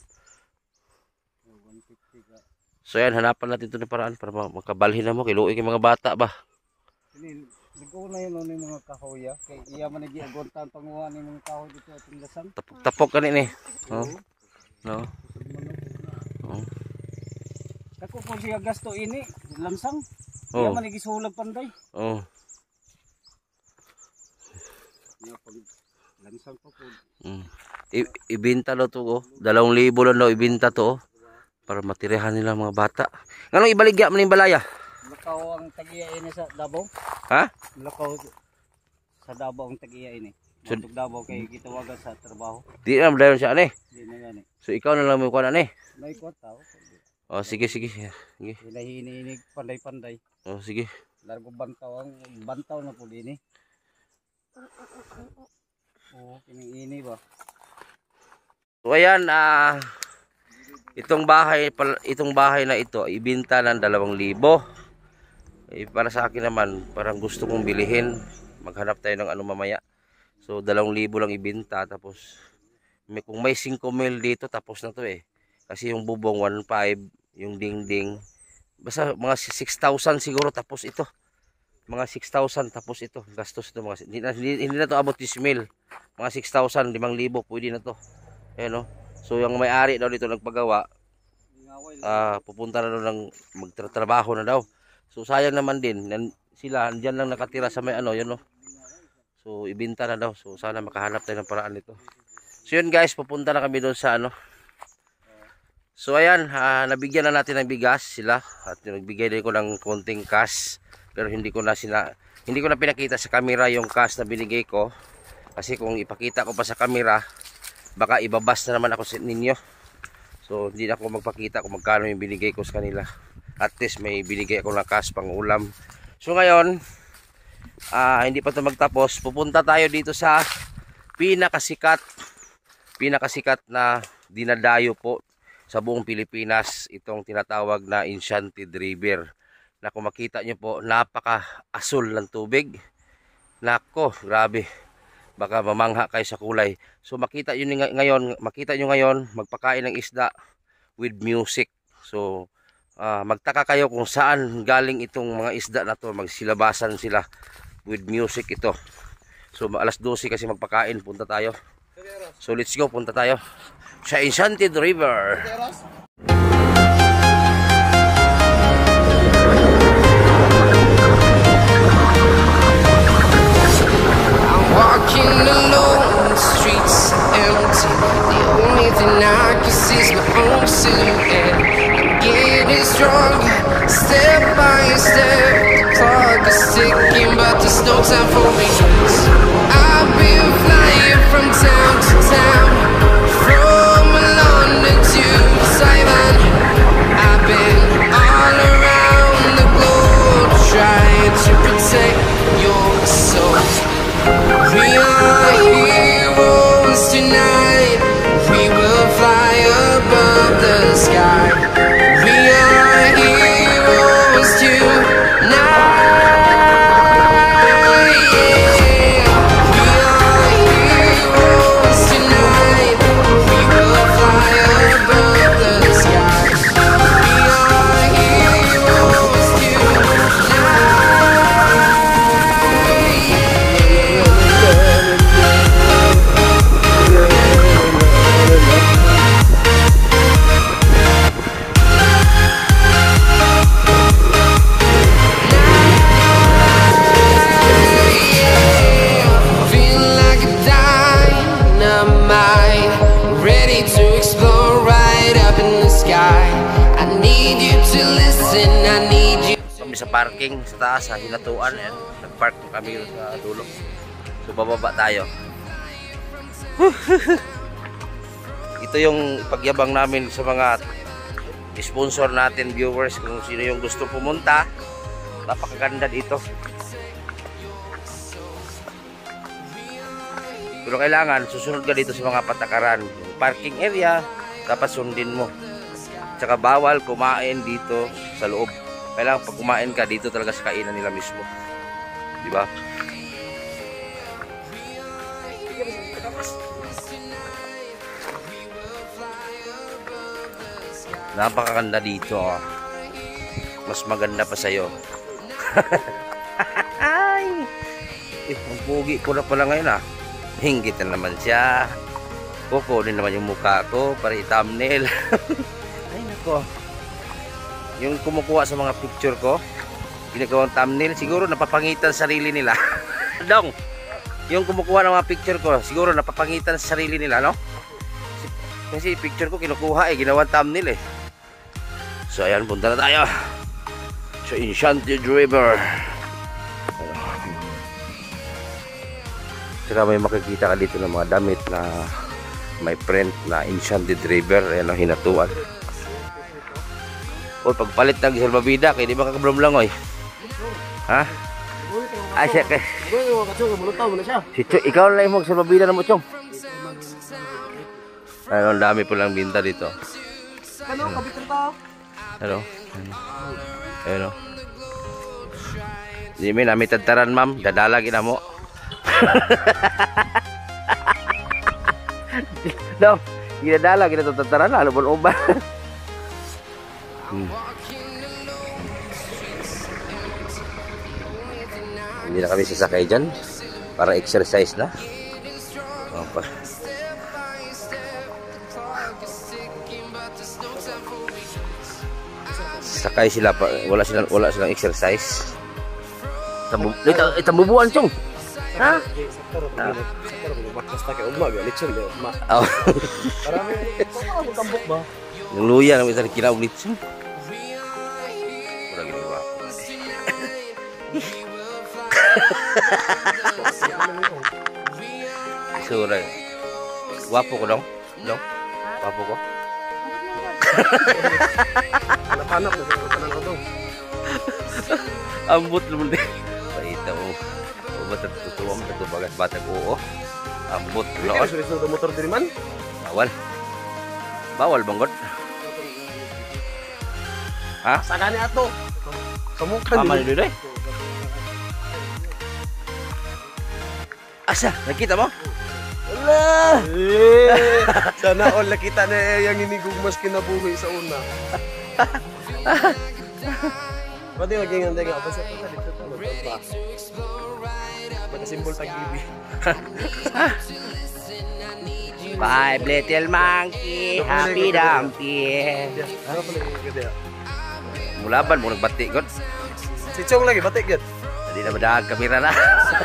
150 ka. So yan, hanapan natin ito ng paraan para makabalhin na mo. Kiluoy kay mga bata ba. Nag-una yun ng mga kahoya. Kay iya man nag-iagontan panguha ng mga kahoy dito at lasang. Tapok-tapok kanin eh. Oh. No. Oh. Kako kung siya gasto ini, lansang. Oh. Iya man nagisulag panday. Oh. Nga pag lansang pa po. Ibenta daw to, oh. 2,000 lang daw ibenta to, oh. Para matirahan nila mga bata. Nganong ibaligya man yung balaya? Lakaw ang tagiya ini sa Davao. Ha? Lakaw sa Davao ang tagiya ini. So, Sa Davao kay gitawagan sa trabaho. di na dayon siya ani. Di na gani. So ikaw na lang mo kuan ani. May kwarta. Oh, sige. Sige. Hinahinig panday-panday. Oh, sige. Largo bantaw na po din eh. Oo, kining ba? So ayan, itong bahay na ito ibenta ng 2,000. Para sa akin naman, parang gusto kong bilihin. Maghanap tayo ng ano mamaya. So 2,000 lang ibenta, tapos kung may 5,000 dito tapos na to eh. Kasi yung bubong 1,500, yung dingding basta mga 6,000 siguro tapos ito. Mga 6,000 tapos ito. Gastos ito mga hindi na to abot 10,000. Mga 6,000, 5,000 pwede na to. Ayan, no? So yung may-ari daw dito nagpagawa, pupunta na daw ng magtrabaho na daw. So sayang naman din, sila andyan lang nakatira sa may ano, yun, no? So ibenta na daw. So sana makahanap tayo ng paraan nito. So yun guys, pupunta na kami doon sa ano. So ayan, nabigyan na natin ng bigas sila at nagbigay din ko ng konting cash. Pero hindi ko na pinakita sa camera yung cash na binigay ko. Kasi kung ipakita ko pa sa camera, baka ibabas na naman ako sa ninyo. So hindi na ako magpakita kung magkano yung binigay ko sa kanila. At least may binigay ako ng cash pang ulam. So ngayon, hindi pa ito magtapos. Pupunta tayo dito sa pinakasikat na dinadayo po sa buong Pilipinas, itong tinatawag na Enchanted River. Na kung makita nyo po, napaka-asul ng tubig. Nako, grabe. Baka mamangha kayo sa kulay. So makita nyo ngayon, magpakain ng isda with music. So magtaka kayo kung saan galing itong mga isda na to. Magsilabasan sila with music ito. So alas 12 kasi magpakain, punta tayo. So let's go, punta tayo sa Enchanted River. Walking alone, the streets are empty. The only thing I can see is my own silhouette. I'm getting stronger, step by step. The clock is ticking, but there's no time for me. I've been flying from town to town, from London to Taiwan. I've been all around the globe, trying to protect your soul. We are heroes tonight. We will fly above the sky. We are heroes tonight. Yeah. We are heroes tonight. We will fly above the sky. We are heroes tonight. Feeling like a dynamite, ready to explode right up in the sky. I need you to listen, I need you. Kami sa parking sa taas, sa Hinatuan. Ayan, nagpark kami sa dulo. So bababa tayo. Ito yung pagyabang namin sa mga sponsor natin, viewers, kung sino yung gusto pumunta. Napakaganda dito. Pero kailangan susunod ka dito sa mga patakaran. Yung parking area dapat sundin mo. Tsaka bawal kumain dito sa loob. Kailangan pag kumain ka dito talaga sa kainan nila mismo. Di ba? Napakaganda dito. Mas maganda pa sa'yo. Ay! Ang pugi ko na pala ngayon ah. Hinggit na naman siya. Kukunin naman yung mukha ko para i-thumbnail. Ay nako. Yung kumukuha sa mga picture ko, ginagawang thumbnail, siguro napapangitan sarili nila. Dong! yung kumukuha ng mga picture ko, siguro napapangitan sa sarili nila, no? Kasi picture ko kinukuha ginawa thumbnail So ayan, punta na tayo sa Enchanted River. Saka may makikita ka dito ng mga damit na may print na Enchanted River. Ayan ang hinatuan. O pagpalit ng salbabida, kaya di ba kakabrom lang oy? Ha? Ay siya kay si Chong, ikaw lang yung salbabida na mo Chong. Ayun, ang dami po lang binta dito. Ano, kabitan tao? Ano? Ayun o. Di may namitadtaran ma'am, dadalagin na mo. No, ginadalag, ginatataran na, ano ba uban? Hindi na kami sasakay dyan para exercise na. Opa. Sakay sila pa, wala silang exercise. Itambubuan Chong. Ha? Basta kay umma, lechon di umma. Oh. Marami tambok ba? Yung luya na isa kila ulit Chong. Kurang gini ba? Sura. Wapo ko dong? Dong? Wapo ko? Anak-anak na sa kanan ko dong. Ambot naman din. Paita mo. O ba tatutuwa mo tatubagat batag oo. Ambot Ano loon. sulit ng motor diri man? Bawal. Bawal banggod. Ha? Sagani ato. Kamukan Mama ni Duday. Asa? Nakita mo? Allah! Sana all nakita na yung hinigugmas kinabuhi sa una. Pwede maging handa nga. Basta pa sa dito pa. Magpapa. Magkasimbol tag-ibi. 5 little monkey, happy dumpy. Ano pala yung ganda? Mulaban mo nagbati god. Si Chong lagi, batik yan. Hindi na madaag kamera na.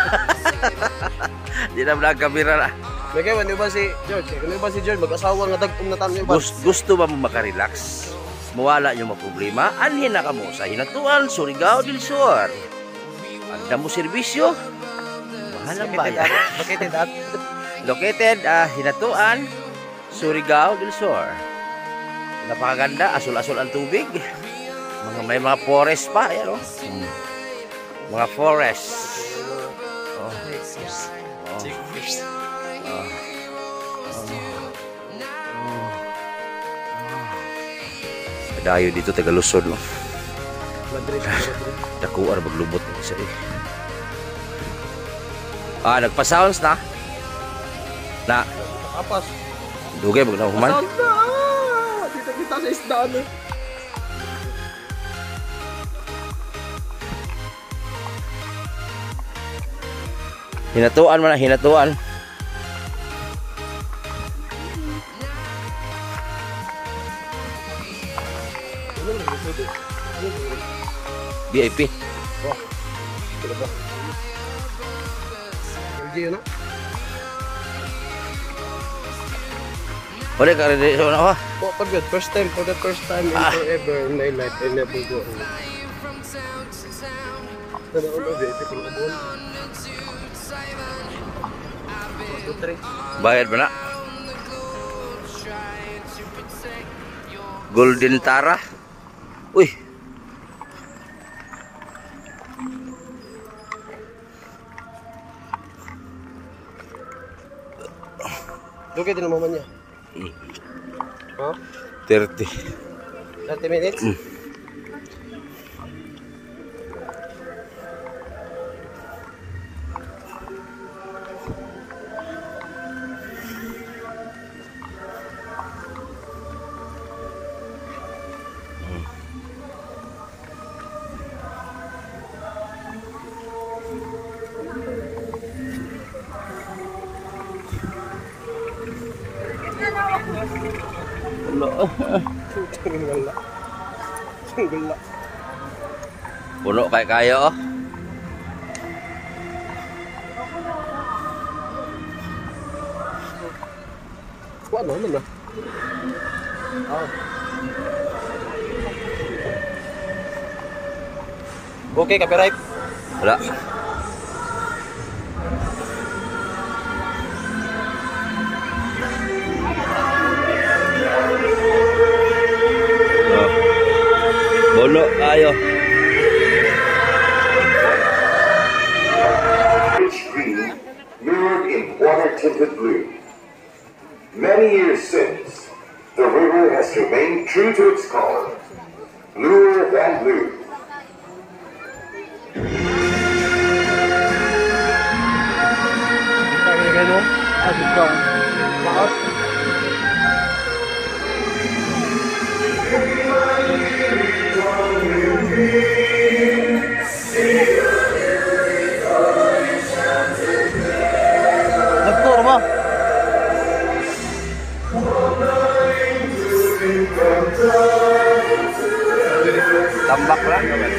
Hindi na madaag kamera na. Lagi, ano ba si George? Ano ba si George? Mag-asawa nga dagpong na tayo ba? Gusto ba mo makarelax? Mawala yung mga problema? Anhin na ka mo sa Hinatuan, Surigao del Sur. Anda mo serbisyo? Mahal ang bayan. Located at? Located Hinatuan, Surigao del Sur. Napakaganda, asul-asul ang tubig. May mga forest pa, yan o. Mga forest. Oh. Chickfish. Dayo dito taga Luzon, no. Madrid. Dakuan maglubot ng isa eh. Nagpa-sounds na. Apas. Dugay magnahuman. Sanda! Kita-kita sa isdaan eh. Hinatuan man na, hinatuan. VIP. LG yun no? Wala ka rin dito na ako. Oh, for the first time in forever in my life, I never go. Tara ulo, VIP kung abon. Bayad ba na? Golden Tara. Uy. Dugay din ang mama niya. Ha? 30. 30 minutes? Wala. Wala. Puno kay kayo oh. Ano naman na? Okay, copyright. Wala. Oh. Bono kayo. Rich green mirrored in water-tinted blue. Many years since, the river has remained true to its color, bluer than blue. Nagtour mo? Tambak lang naman.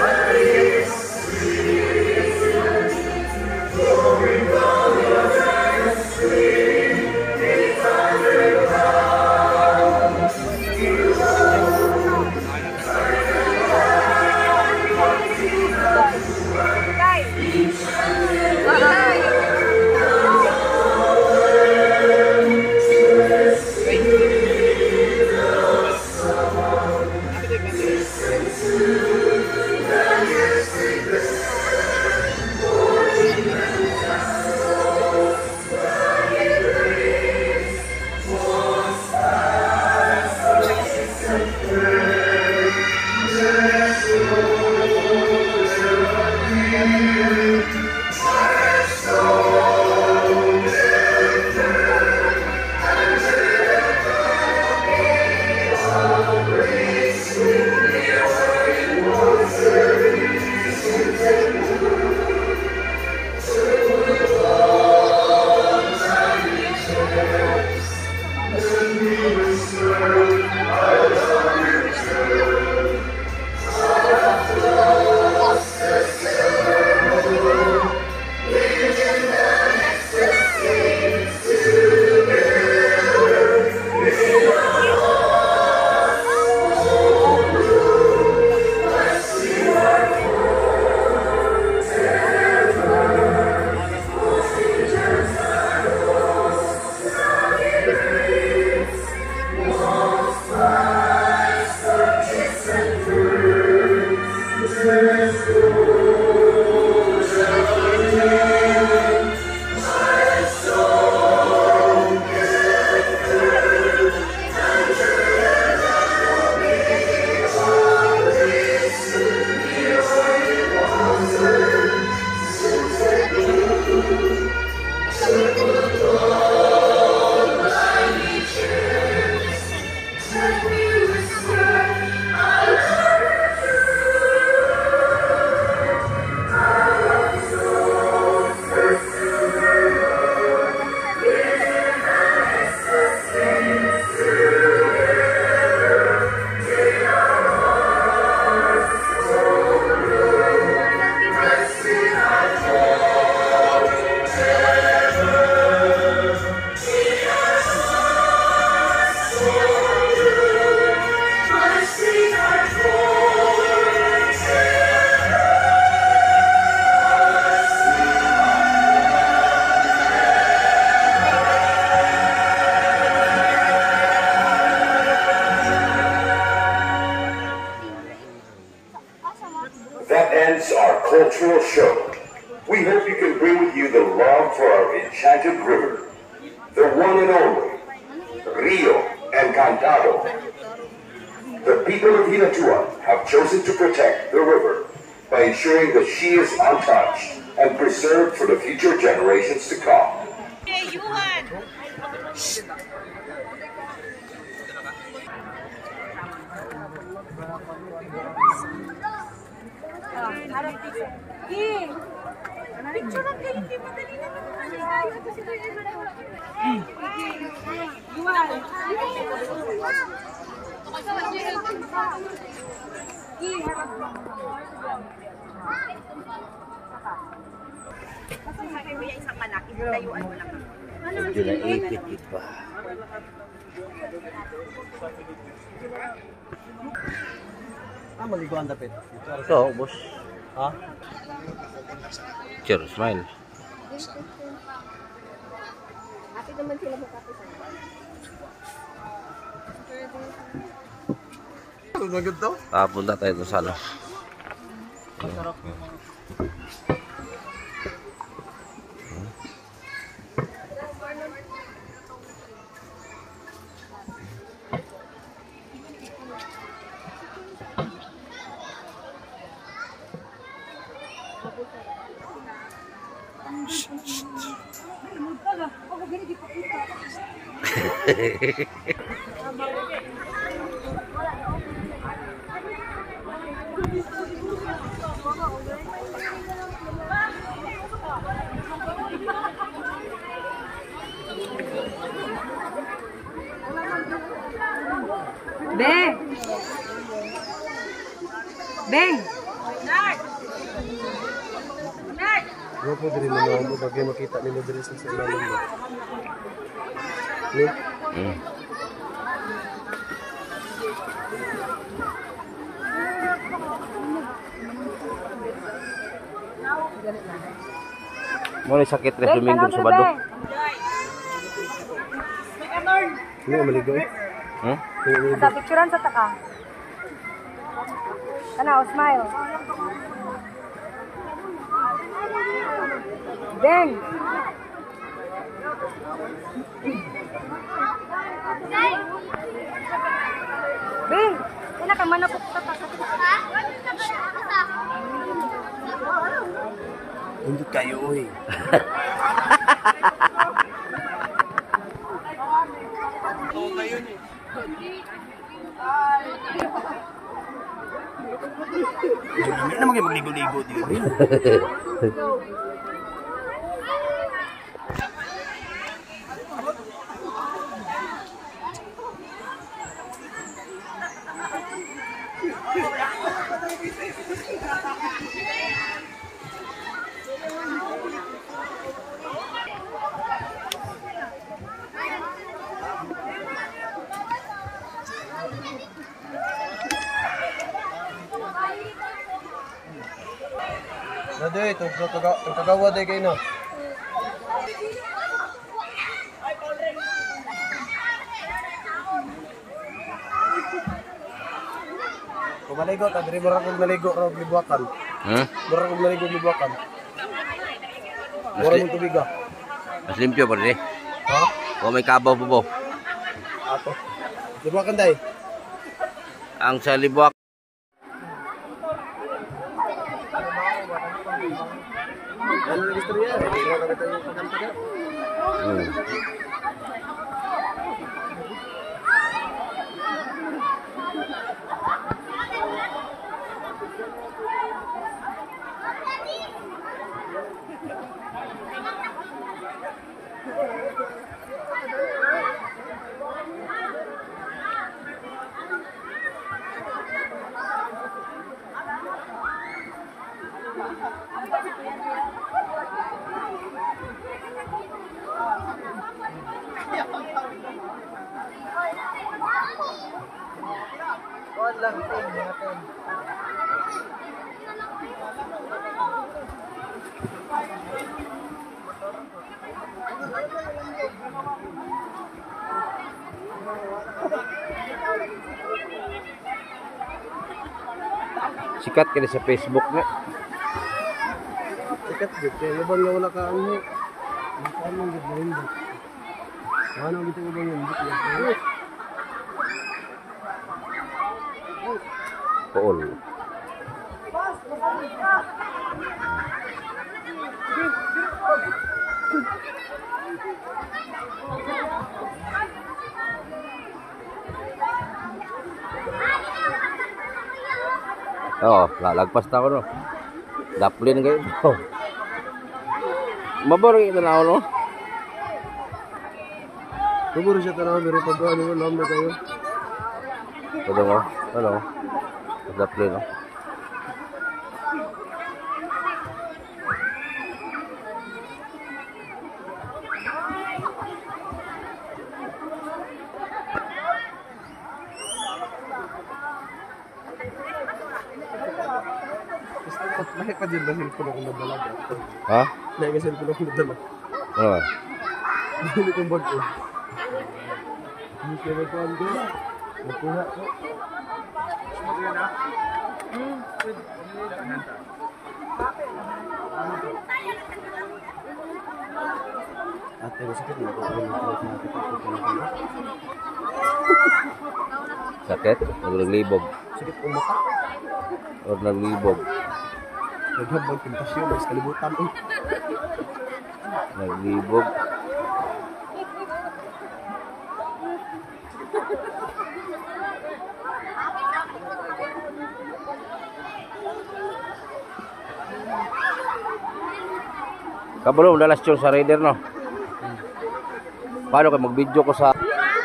That ends our cultural show. We hope you can bring with you the love for our enchanted river, the one and only Rio Encantado. The people of Hinatuan have chosen to protect the river by ensuring that she is untouched and preserved for the future generations to come. Picture lang kayo, hindi madali naman. Medyo naipit pa. Maliguan dapat. So, boss. Ha? Cheers, smile. Happy naman sila magkakasama. Magod to? Punta tayo doon sa ano. Beng! Beng! Ano po diri man mo bagay makita nila diri sa ilalim mo. Ni? Muna sakit rin Domingo sa Bado. Ni maligo eh. Hmm? Sa picturean sa taka. Tanaw, smile. Beng! Beng! Kaya ka manapok sa taka. Undot kayo eh. Hindi naman kayo magligo-ligo dito. Dade, itong kagawa day kayo na. Kung maligo, tadiri mo rin kung maligo rin libuakan. Hmm? Mura kung maligo libuakan. Mura mong tubiga. Mas limpyo pa rin eh. Ha? O may kabaw po po. Ato. Libuakan day. Ang sa Libuak. Ano na istorya? Hindi na kita yung pagkampaga. Sikat ka na sa Facebook nga. Sikat dito. Laban nga wala ka ano. Ano ang gid mo hindi. Ano ang gid mo hindi. Pool. Oh, lalagpas na ako no. Daplin kayo. Oh. Maborong ito na ako no. Tuburo siya tanaw pero pag ano mo lam na kayo. Ito mo. Ano? Daplin no. Nakit pa dyan na cellphone ako nadala. Ha? Nakit ka cellphone ako nadala. Ano ba? Hindi kong bag ko. Hindi ko magkuhan ko. Magkuha ko. Ate, masakit na ako. Sakit? Naglibog. Sakit ko mata. Or naglibog. Naghabang pintasyon. Mas kalibutan ko. Naglibog. Kabalo, dalas yung sa rider, no? Paano kayo mag-video ko sa...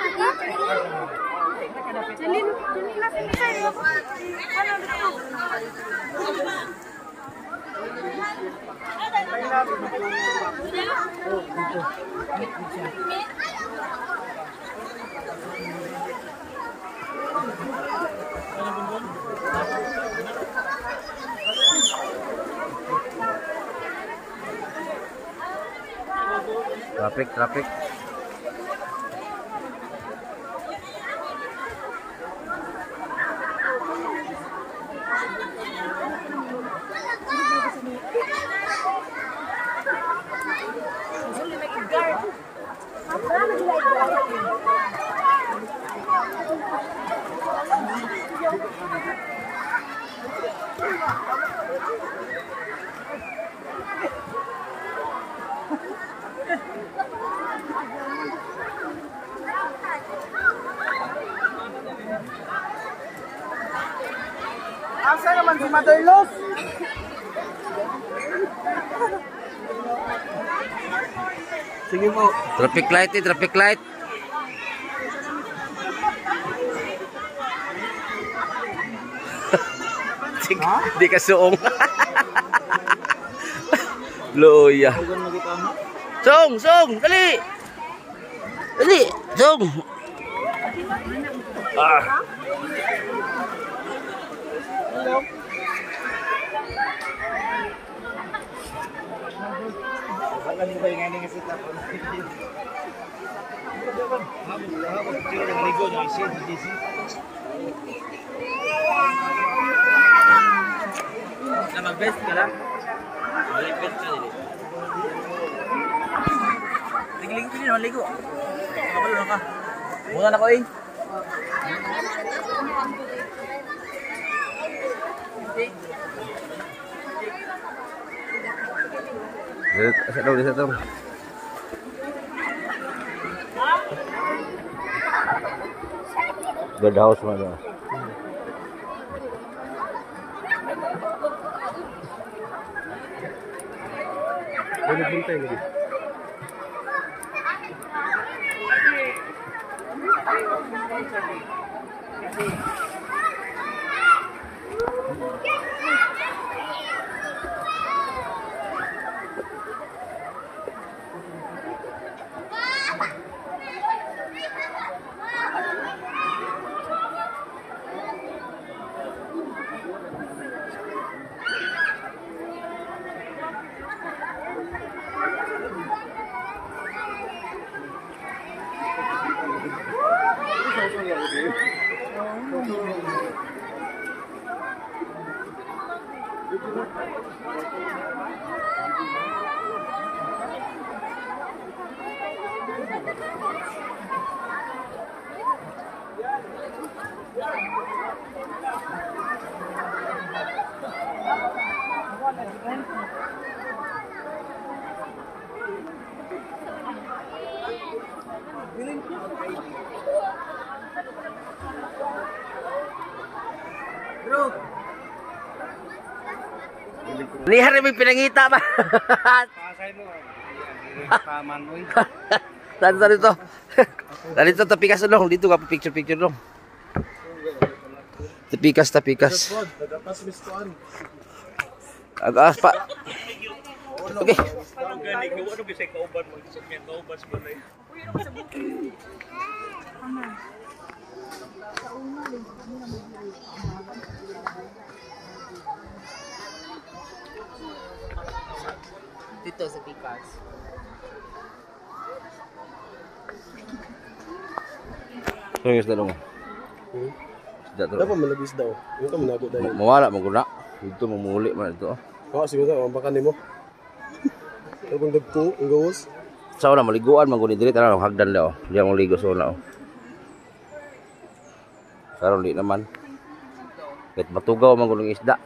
Traffic. Asa naman si Mother Love? Sige po. Traffic light. Di ka suong. Loya. Song, dali. Song. Mag-best ka lang? Mag-best ka din. Ligo din, maligo. Makapalo na ka. Muna na ko eh. Sa daw. Good house man. Ano bintay mo? Nihar na may pinangita ba? Pasay mo. Paman mo. Saan dito? Dito tapikas dong. Dito ka picture dong. Tapikas. Nagapas mistuan. Agas pa. Okay. dito sa Pikas. So yung isda mo. Isda to. Dapat malabis daw. Yung ka manago dayo. Mawala mo guna. Dito mamuli man ito. Oo, siguro ang baka nimo. Tapos dagko, ang gawas. Sa una maliguan man guni diri tanang hagdan daw. Di mo ligo sa una. Karon di naman. Kahit matugaw man guni isda.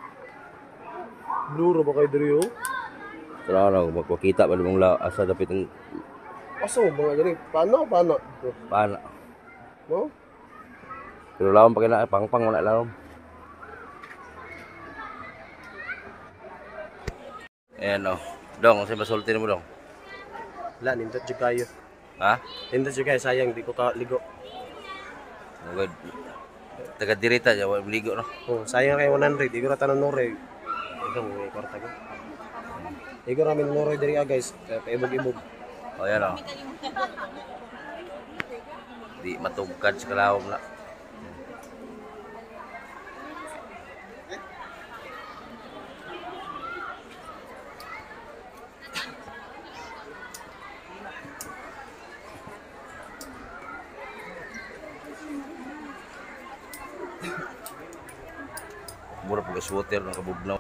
Blue ra ba kay diri oh? Tara na magpakita pa mong asa dapat ang Aso mga gani. Paano? pana. No? Pero lawom pa kina pangpang wala lawom. Ayan o. Dong, kasi basulti mo dong. Wala, nindot jud kayo. Ha? Nindot jud kayo, sayang di ko ka ligo. Magod. Taga dirita dyan, wala ligo no. Oh, sayang kay 100, di ko ra tanan nore. Isang way kwarta ko. Di ko ra min nore diri guys, kaya paibog-ibog. O yan o. Di matugkad sa kalawom na. Mura pag water ng kabugnaw.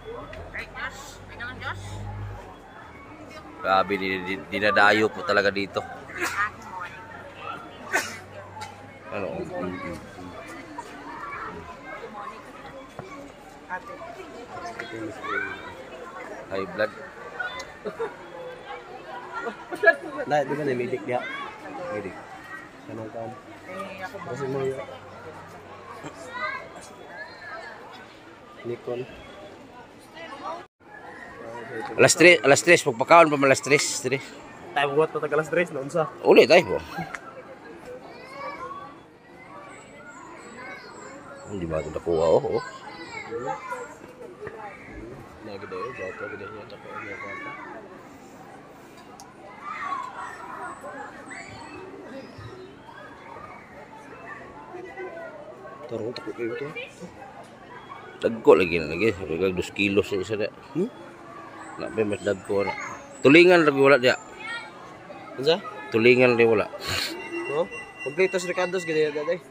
Grabe, dinadayo po talaga dito. Ano? High blood. Nah, di ba na midik dia? Midik. Kanang kam. Kasi mo yun. Nikon. Alas 3, pagpakaon pa alas 3. Tayo buat na tagalas dress na unsa. Uli tayo po. Hindi ba ito nakuha oh. Nagi dayo, jauh gede niya tako niya kwarta. Tarong tako kayo to. Dagko lagi na lagi. Sabi 2 kilos sa isa na. Nabi mas dagko na. Tulingan lagi wala dia. Unsa? Tulingan lagi wala. No? Kompletos recados gede ya day.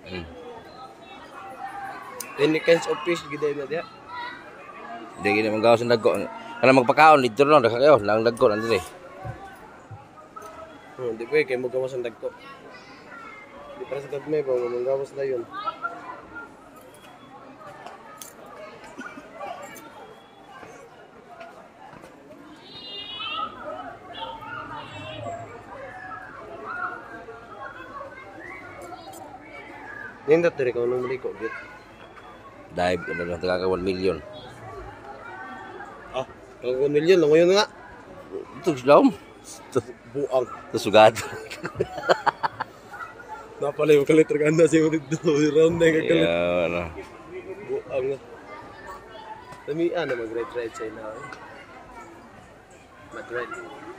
Any kinds of fish gede na dia. Hindi gini manggaw sa dagko. Kana magpakaon dito no, kayo lang dagko nandito eh. Di pwede kayo magawas ang dagko. Di para sa gagmay ba, magawas na yun. Nindot diri ko nung maliko git. Dive na lang taga 1 million. Ah, kung 1 million lang ngayon nga. Ito silawom. Buang. Ito sugado. Napalay mo kalit reganda siya dito. Round na yung kakalit. Yeah, ano. Buang nga. Damian na mag-ride sa ina. Mag-ride.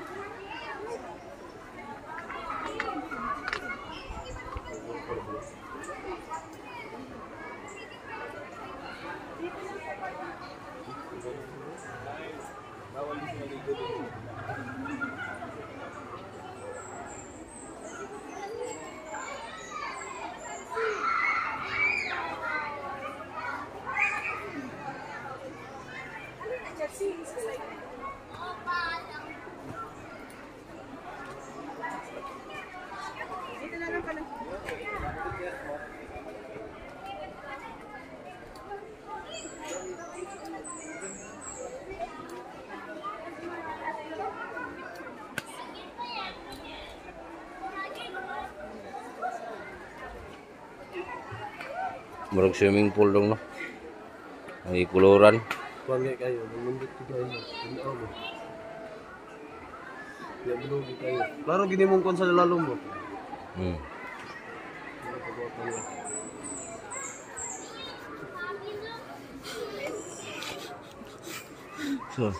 Murag swimming pool dong no. May kuluran. Bangay kayo, namundot ko kayo. Ano ako? Ya belugi kayo. Klaro gini mong kon sa lalong mo. So.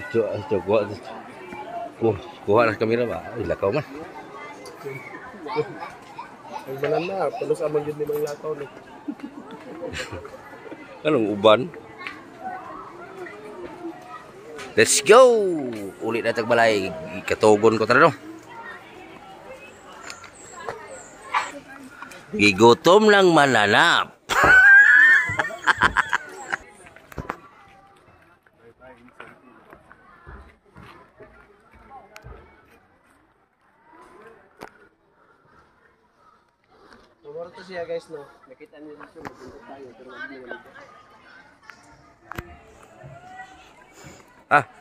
Kuha ng kamera ba? Ay, lakaw man. Ang banan na, palos amang yun limang lakaw ni. Anong uban? Let's go! Ulit na tagbalay. Katugon ko tara no. Gigutom lang mananap. Tumuro to siya guys no. Nakita niyo dito magpunta tayo pero hindi wala. Ah,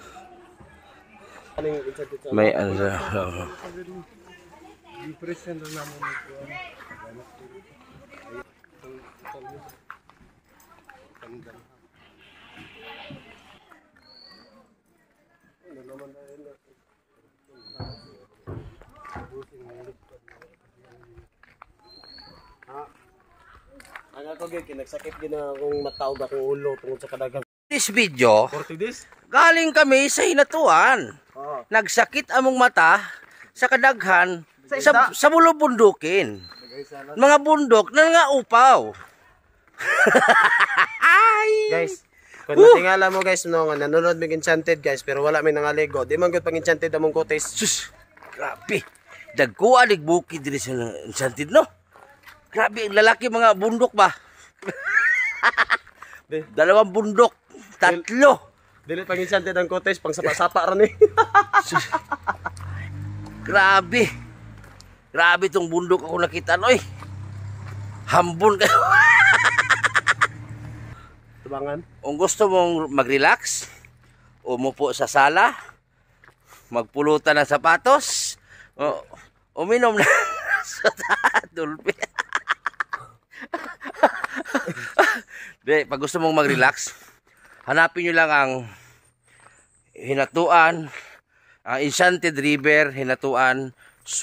Ano yung insert dito? may ano sa... Depression na naman ito. Ang ako gid kinagsakit gid na akong matawag akong ulo tungod sa kadagang This video, 40 days. galing kami sa Hinatuan. Oo. Nagsakit among mata sa kadaghan sa bulubundukin. Mga bundok na nga upaw. Guys, kung natingala mo guys no nga nanonood mig Enchanted guys pero wala may nangaligo. Di man gud pang Enchanted among kotes. Sus, grabe. Dagkuha bukid diri sa Enchanted no. Grabe, ang lalaki mga bundok ba? Dalawang bundok, tatlo. Dili pang Enchanted ang kotes pang sapa-sapa ra ni. Grabe. Grabe tong bundok ako nakita noy. Hambon kayo. Tubangan. Kung gusto mong mag-relax, umupo sa sala, magpulutan ng sapatos, uminom na sa dulpe. De, pag gusto mong mag-relax, hanapin nyo lang ang Hinatuan, Enchanted River, Hinatuan,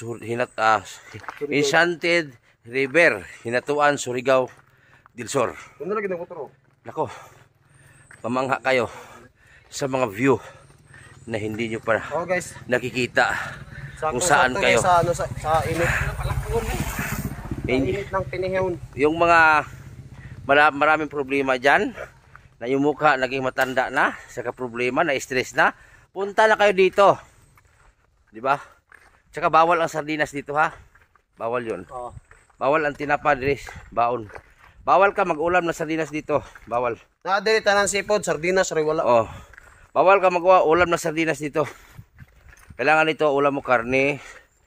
Enchanted River, Hinatuan, Surigao del Sur. Kuno lagi na kutro. Nako, pamangha kayo sa mga view na hindi nyo pa Oh guys, nakikita kung sakto saan kayo. sa ano sa init. Sa init ng pinihon. Yung mga maraming problema dyan, na yung mukha naging matanda na, saka problema, na stress na, punta na kayo dito. Di ba? Tsaka bawal ang sardinas dito ha. Bawal yun. Oh. Bawal ang tinapa dito, baon. Bawal ka mag-ulam na sardinas dito. Bawal. Na diri tanan sipod, sardinas ray wala. Oh. Bawal ka mag-ulam na sardinas dito. Kailangan nito ulam mo karne,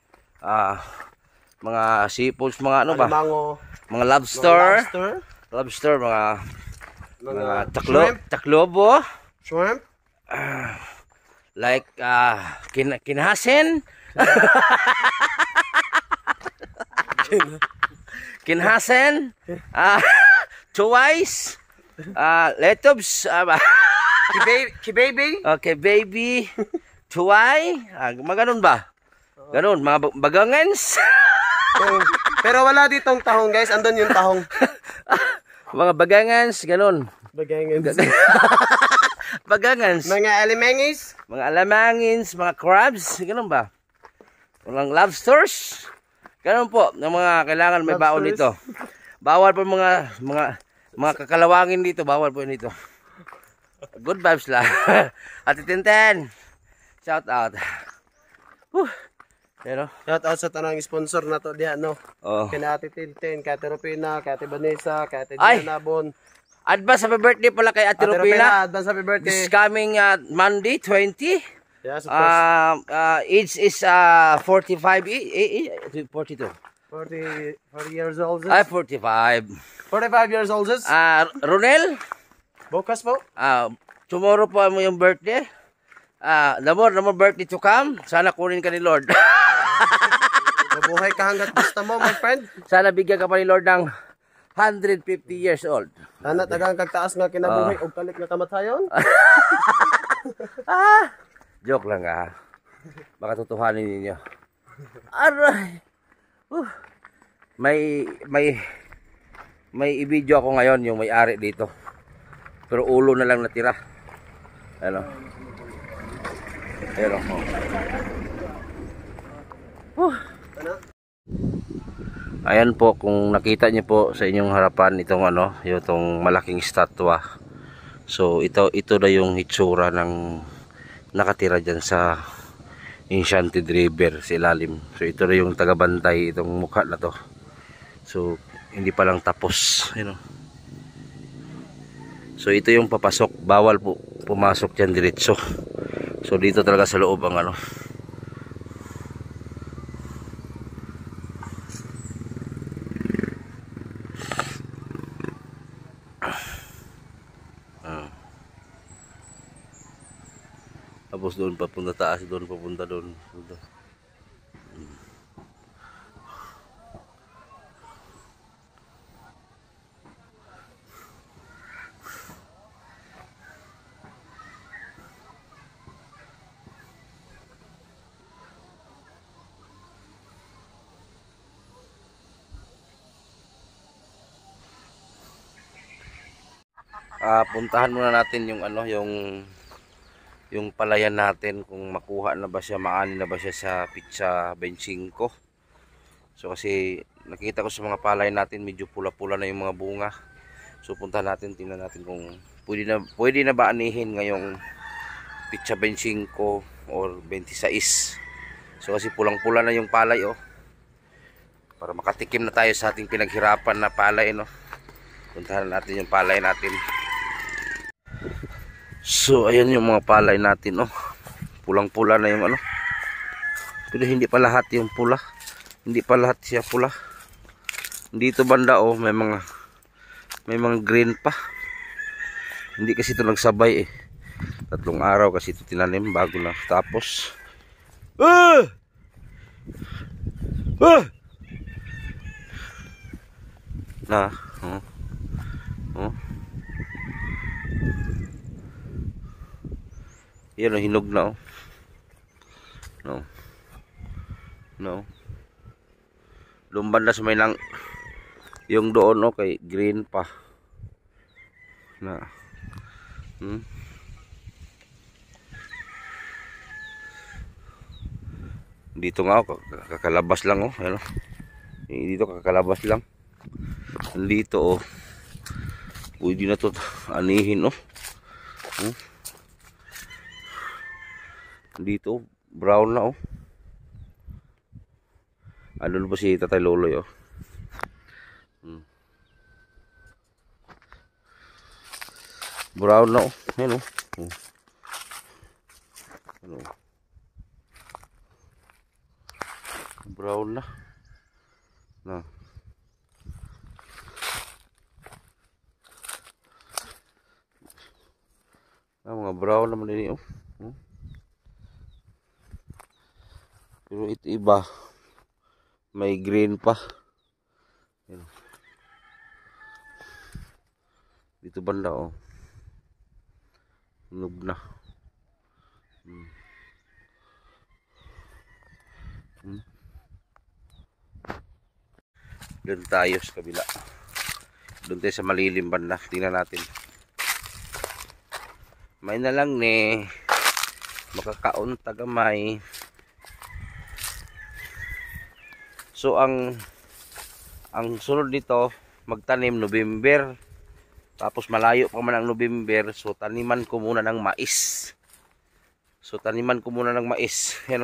mga seafoods, mga ano ba? Alimango, Mga lobster, lobster, mga taklobo, shrimp, like kinhasen. Kinhasen, twice, letubs, kibaby. okay, baby, tuway, maganon ba? Ganon, mga bagangans. Pero wala ditong tahong guys, andun yung tahong. Mga bagangans, ganon. Bagangans. Bagangans. Mga alimangis. Mga alamangins, mga crabs, ganon ba? Walang lobsters. Ganon po, ng mga kailangan may baon dito. Bawal po mga kakalawangin dito, bawal po dito. Good vibes lang. Ate Tinten, shout out. Pero, Shout out sa tanang sponsor na to diyan no. oh. Kina Ate Tintin, kay Ate Rupina, kay Ate Vanessa, kay Ate Ay! Gina Nabon. Advance happy birthday pala kay Ate Ate Rupina. advance happy birthday. This coming Monday, 20. Yes, of course. Age is 45, 42. 40 years old. Ay, 45. 45 years old. Ronel, Bukas po. tomorrow po mo yung birthday. The more birthday to come, sana kunin ka ni Lord. Mabuhay ka hanggat gusto mo, my friend. Sana bigyan ka pa ni Lord ng 150 years old. Sana tagang kagtaas nga kinabuhi og kalik na kamatayon. Joke lang baka tutuhanin ninyo. Aray. May i-video ako ngayon yung may-ari dito. Pero ulo na lang natira. Ano? Ayan oh. Ayan po, kung nakita niyo po sa inyong harapan itong ano, itong malaking estatwa. So ito na yung hitsura ng nakatira dyan sa Enchanted River sa ilalim. So ito na yung tagabantay itong mukha na to. So hindi pa lang tapos, So ito yung papasok, bawal po pumasok dyan diretso. So dito talaga sa loob ang ano. Tapos doon papunta taas, doon papunta doon. Puntahan muna natin yung ano, yung palayan natin kung makuha na ba siya, maani na ba siya sa Pitsa 25. So kasi nakita ko sa mga palayan natin medyo pula-pula na yung mga bunga. So puntahan natin, tingnan natin kung pwede na ba anihin ngayong Pitsa 25 or 26. So kasi pulang-pula na yung palay para makatikim na tayo sa ating pinaghirapan na palay Puntahan natin yung palay natin. So ayan yung mga palay natin pulang-pula na yung ano. Pero hindi pa lahat yung pula. Hindi pa lahat siya pula. Dito banda may mga green pa. Hindi kasi ito nagsabay 3 araw kasi ito tinanim bago na tapos. Yan hinog na Lumban na sa may lang yung doon kay green pa dito nga kakalabas lang dito kakalabas lang dito pwede na to anihin dito brown na ano ba si Tatay Loloy brown na ayan brown na mga brown naman din pero ito iba may green pa dito banda hinog na doon tayo sa kabila, doon tayo sa malilim banda, tingnan natin. May na lang makakaon tagamay. So ang sunod dito magtanim November. Tapos malayo pa man ang November, so taniman ko muna ng mais. Yan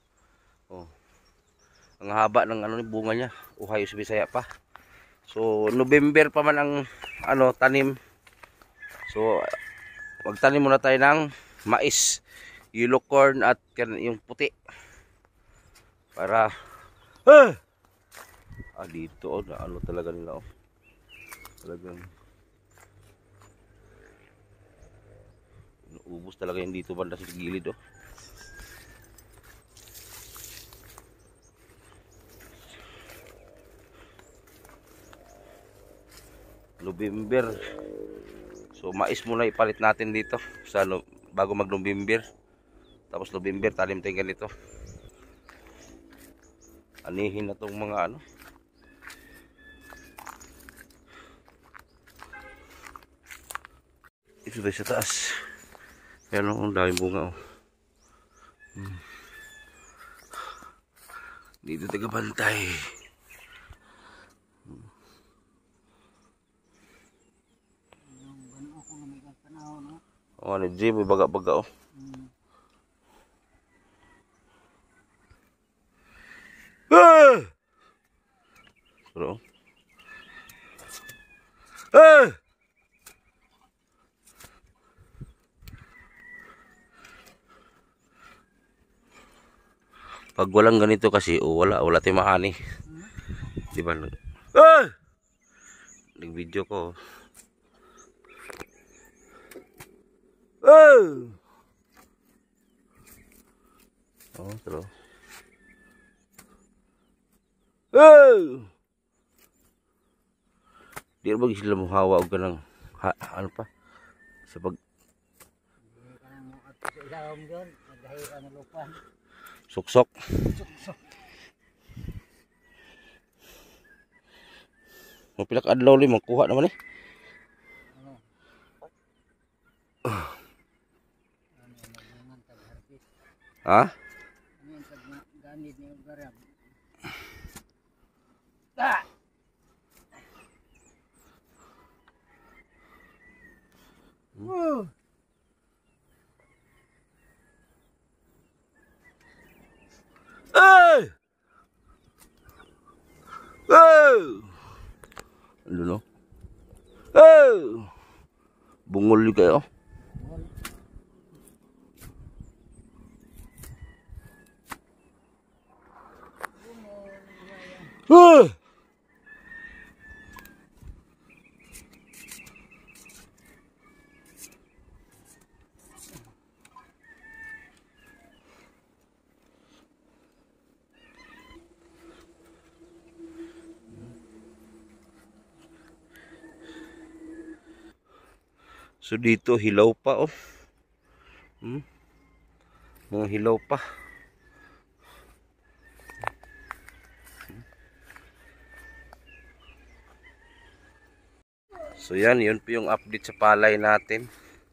ang haba ng bunga niya. Uhayo sa Bisaya pa. So November pa man ang tanim. So magtanim muna tayo ng mais, yellow corn at yung puti. Para dito na talaga nila talagang ubos talaga yung dito banda sa gilid November. So mais muna ipalit natin dito sa bago mag November. Tapos November tanim tayo ganito. Anihin na tong mga ito tayo sa taas. Yan ang daming bunga Dito tagabantay. Oh, ano Jim, may baga-baga oh. Ah! Pero ah! Pag walang ganito kasi, wala tayong makani. Di ba? Ah! Nag-video ko. Oh! Oh, terus. Oh! Di ba sila muhawa og kanang ano pa? Sa pag suksok. Mapila ka adlaw li makuha naman eh. Ha? Hey! Oh! Ano no? Oh! Bungol kayo. Oh! So dito hilaw pa oh. Mga hilaw pa. So yan, yun po yung update sa palay natin.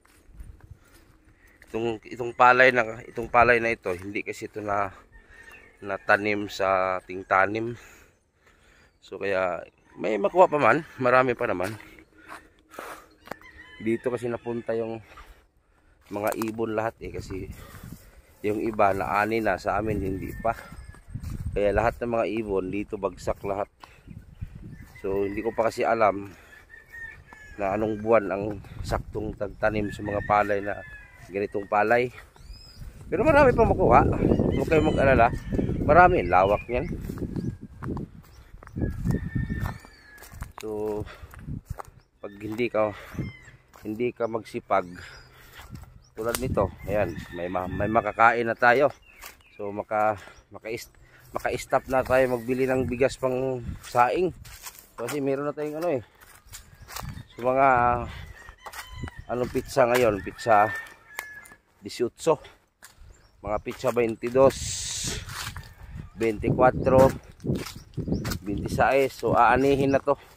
Itong palay na ito, hindi kasi ito na tanim sa ating tanim. So kaya may makuha pa man, marami pa naman. Dito kasi napunta yung mga ibon lahat eh, kasi yung iba naani na, sa amin hindi pa. Kaya lahat ng mga ibon dito bagsak lahat. So hindi ko pa kasi alam na anong buwan ang saktong tagtanim sa mga palay na ganitong palay. Pero marami pa makuha. Huwag kayong mag-alala. Marami, lawak yan. So pag hindi ka magsipag tulad nito, ayan, may makakain na tayo. So maka-stop na tayo magbili ng bigas pang saing. Kasi meron na tayong ano eh. So mga anong pizza ngayon? Pizza 18. Mga pizza 22, 24, 26. So aanihin na to.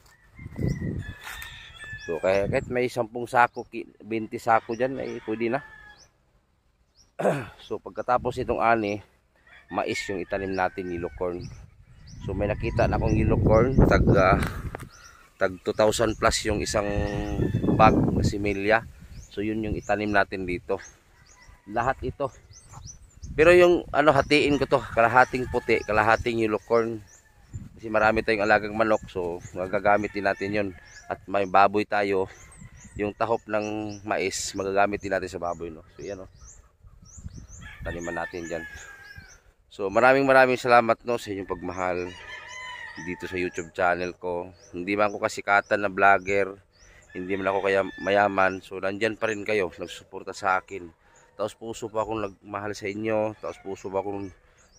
So kahit may 10 sako, 20 sako dyan, ay pwede na. So pagkatapos itong ani, mais yung itanim natin, yellow corn. So may nakita na akong yellow corn, tag 2,000 plus yung isang bag na similya. So yun yung itanim natin dito. Lahat ito. Pero yung ano, hatiin ko to, kalahating puti, kalahating yellow corn. Kasi marami tayong alagang manok, so magagamit din natin yun. At may baboy tayo, yung tahop ng mais magagamit din natin sa baboy, no. So yan, no, taniman natin dyan. So maraming salamat, no, sa inyong pagmahal dito sa YouTube channel ko. Hindi man ako kasikatan na vlogger, hindi man ako kaya mayaman, so nandyan pa rin kayo, nagsuporta sa akin. Taos puso pa akong nagmahal sa inyo, taos puso pa akong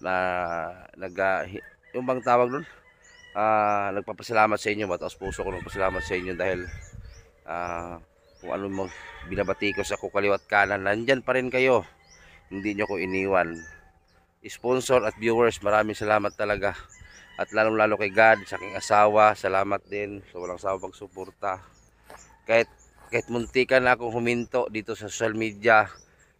yung bang tawag nun, nagpapasalamat sa inyo. Taos puso ko nagpasalamat sa inyo dahil kung ano mo binabati ko sa kaliwat kanan, nandyan pa rin kayo, hindi nyo ko iniwan. Sponsor at viewers, maraming salamat talaga. At lalong lalo kay God, sa aking asawa, salamat din sa walang sawa pagsuporta. Kahit muntikan na akong huminto dito sa social media,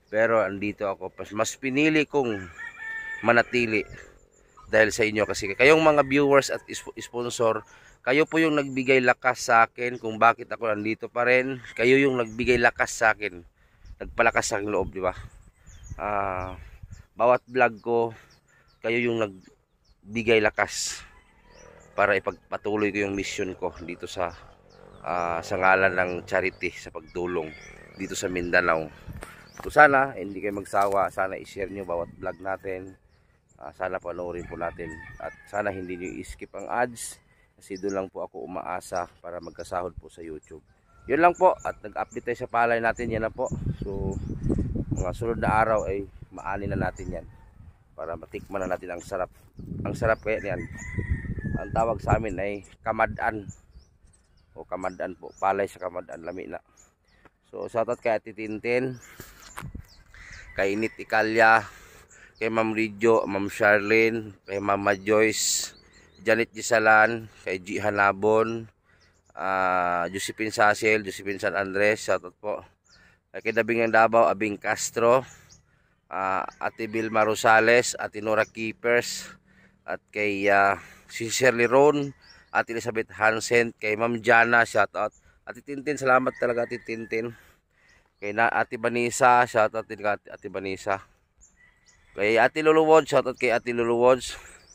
Pero andito ako, mas pinili kong manatili dahil sa inyo, kasi kayong mga viewers at sponsor, kayo po yung nagbigay lakas sa akin kung bakit ako nandito pa rin. Kayo yung nagbigay lakas sa akin, nagpalakas sa aking loob, di ba? Bawat vlog ko, kayo yung nagbigay lakas para ipagpatuloy ko yung mission ko dito sa ngalan ng charity, sa pagtulong dito sa Mindanao. So sana hindi kayo magsawa, sana i-share nyo bawat vlog natin. Sana panoorin po natin, at sana hindi nyo i-skip ang ads, kasi doon lang po ako umaasa para magkasahod po sa YouTube. Yun lang po, at nag-update tayo sa palay natin, yan na po. So mga sunod na araw ay maani na natin yan para matikman na natin ang sarap. Ang sarap kaya yan. Ang tawag sa amin ay kamadan, o kamadan po, palay sa kamadan, lami na. So shoutout kay Ate Tintin, kay Init Ikalya, kay Ma'am Rijo, Ma'am Charlene, kay Mama Joyce, Janet Gisalan, kay G. Hanabon, Josephine Sasel, Josephine San Andres, shoutout po. Kay Dabing ng Davao, Abing Castro, Ate Vilma Rosales, Ate Nora Keepers, at kay si Shirley Ron, Ate Elizabeth Hansen, kay Ma'am Jana, shoutout. Ate Tintin, salamat talaga Ate Tintin. Kay Ate Vanessa, shoutout din kay Ate Vanessa. Kay Ate Luluwod, shoutout kay Ate Luluwod.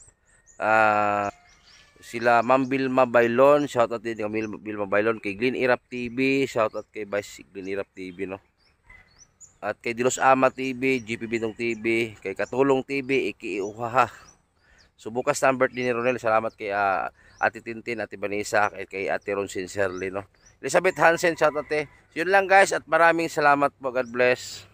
Sila Ma'am Bilma Bailon, shoutout din kay Bilma Bailon. Kay Glen Irap TV, shoutout kay Vice Glen Irap TV, no. At kay Dilos Ama TV, GP Bidong TV, kay Katulong TV, Ikiuhaha. So bukas na ang birthday ni Ronel, salamat kay Ate Tintin, Ate Vanessa, kay Ate Ron Sincerely, no. Elizabeth Hansen, shoutout eh. So, yun lang guys, at maraming salamat po. God bless.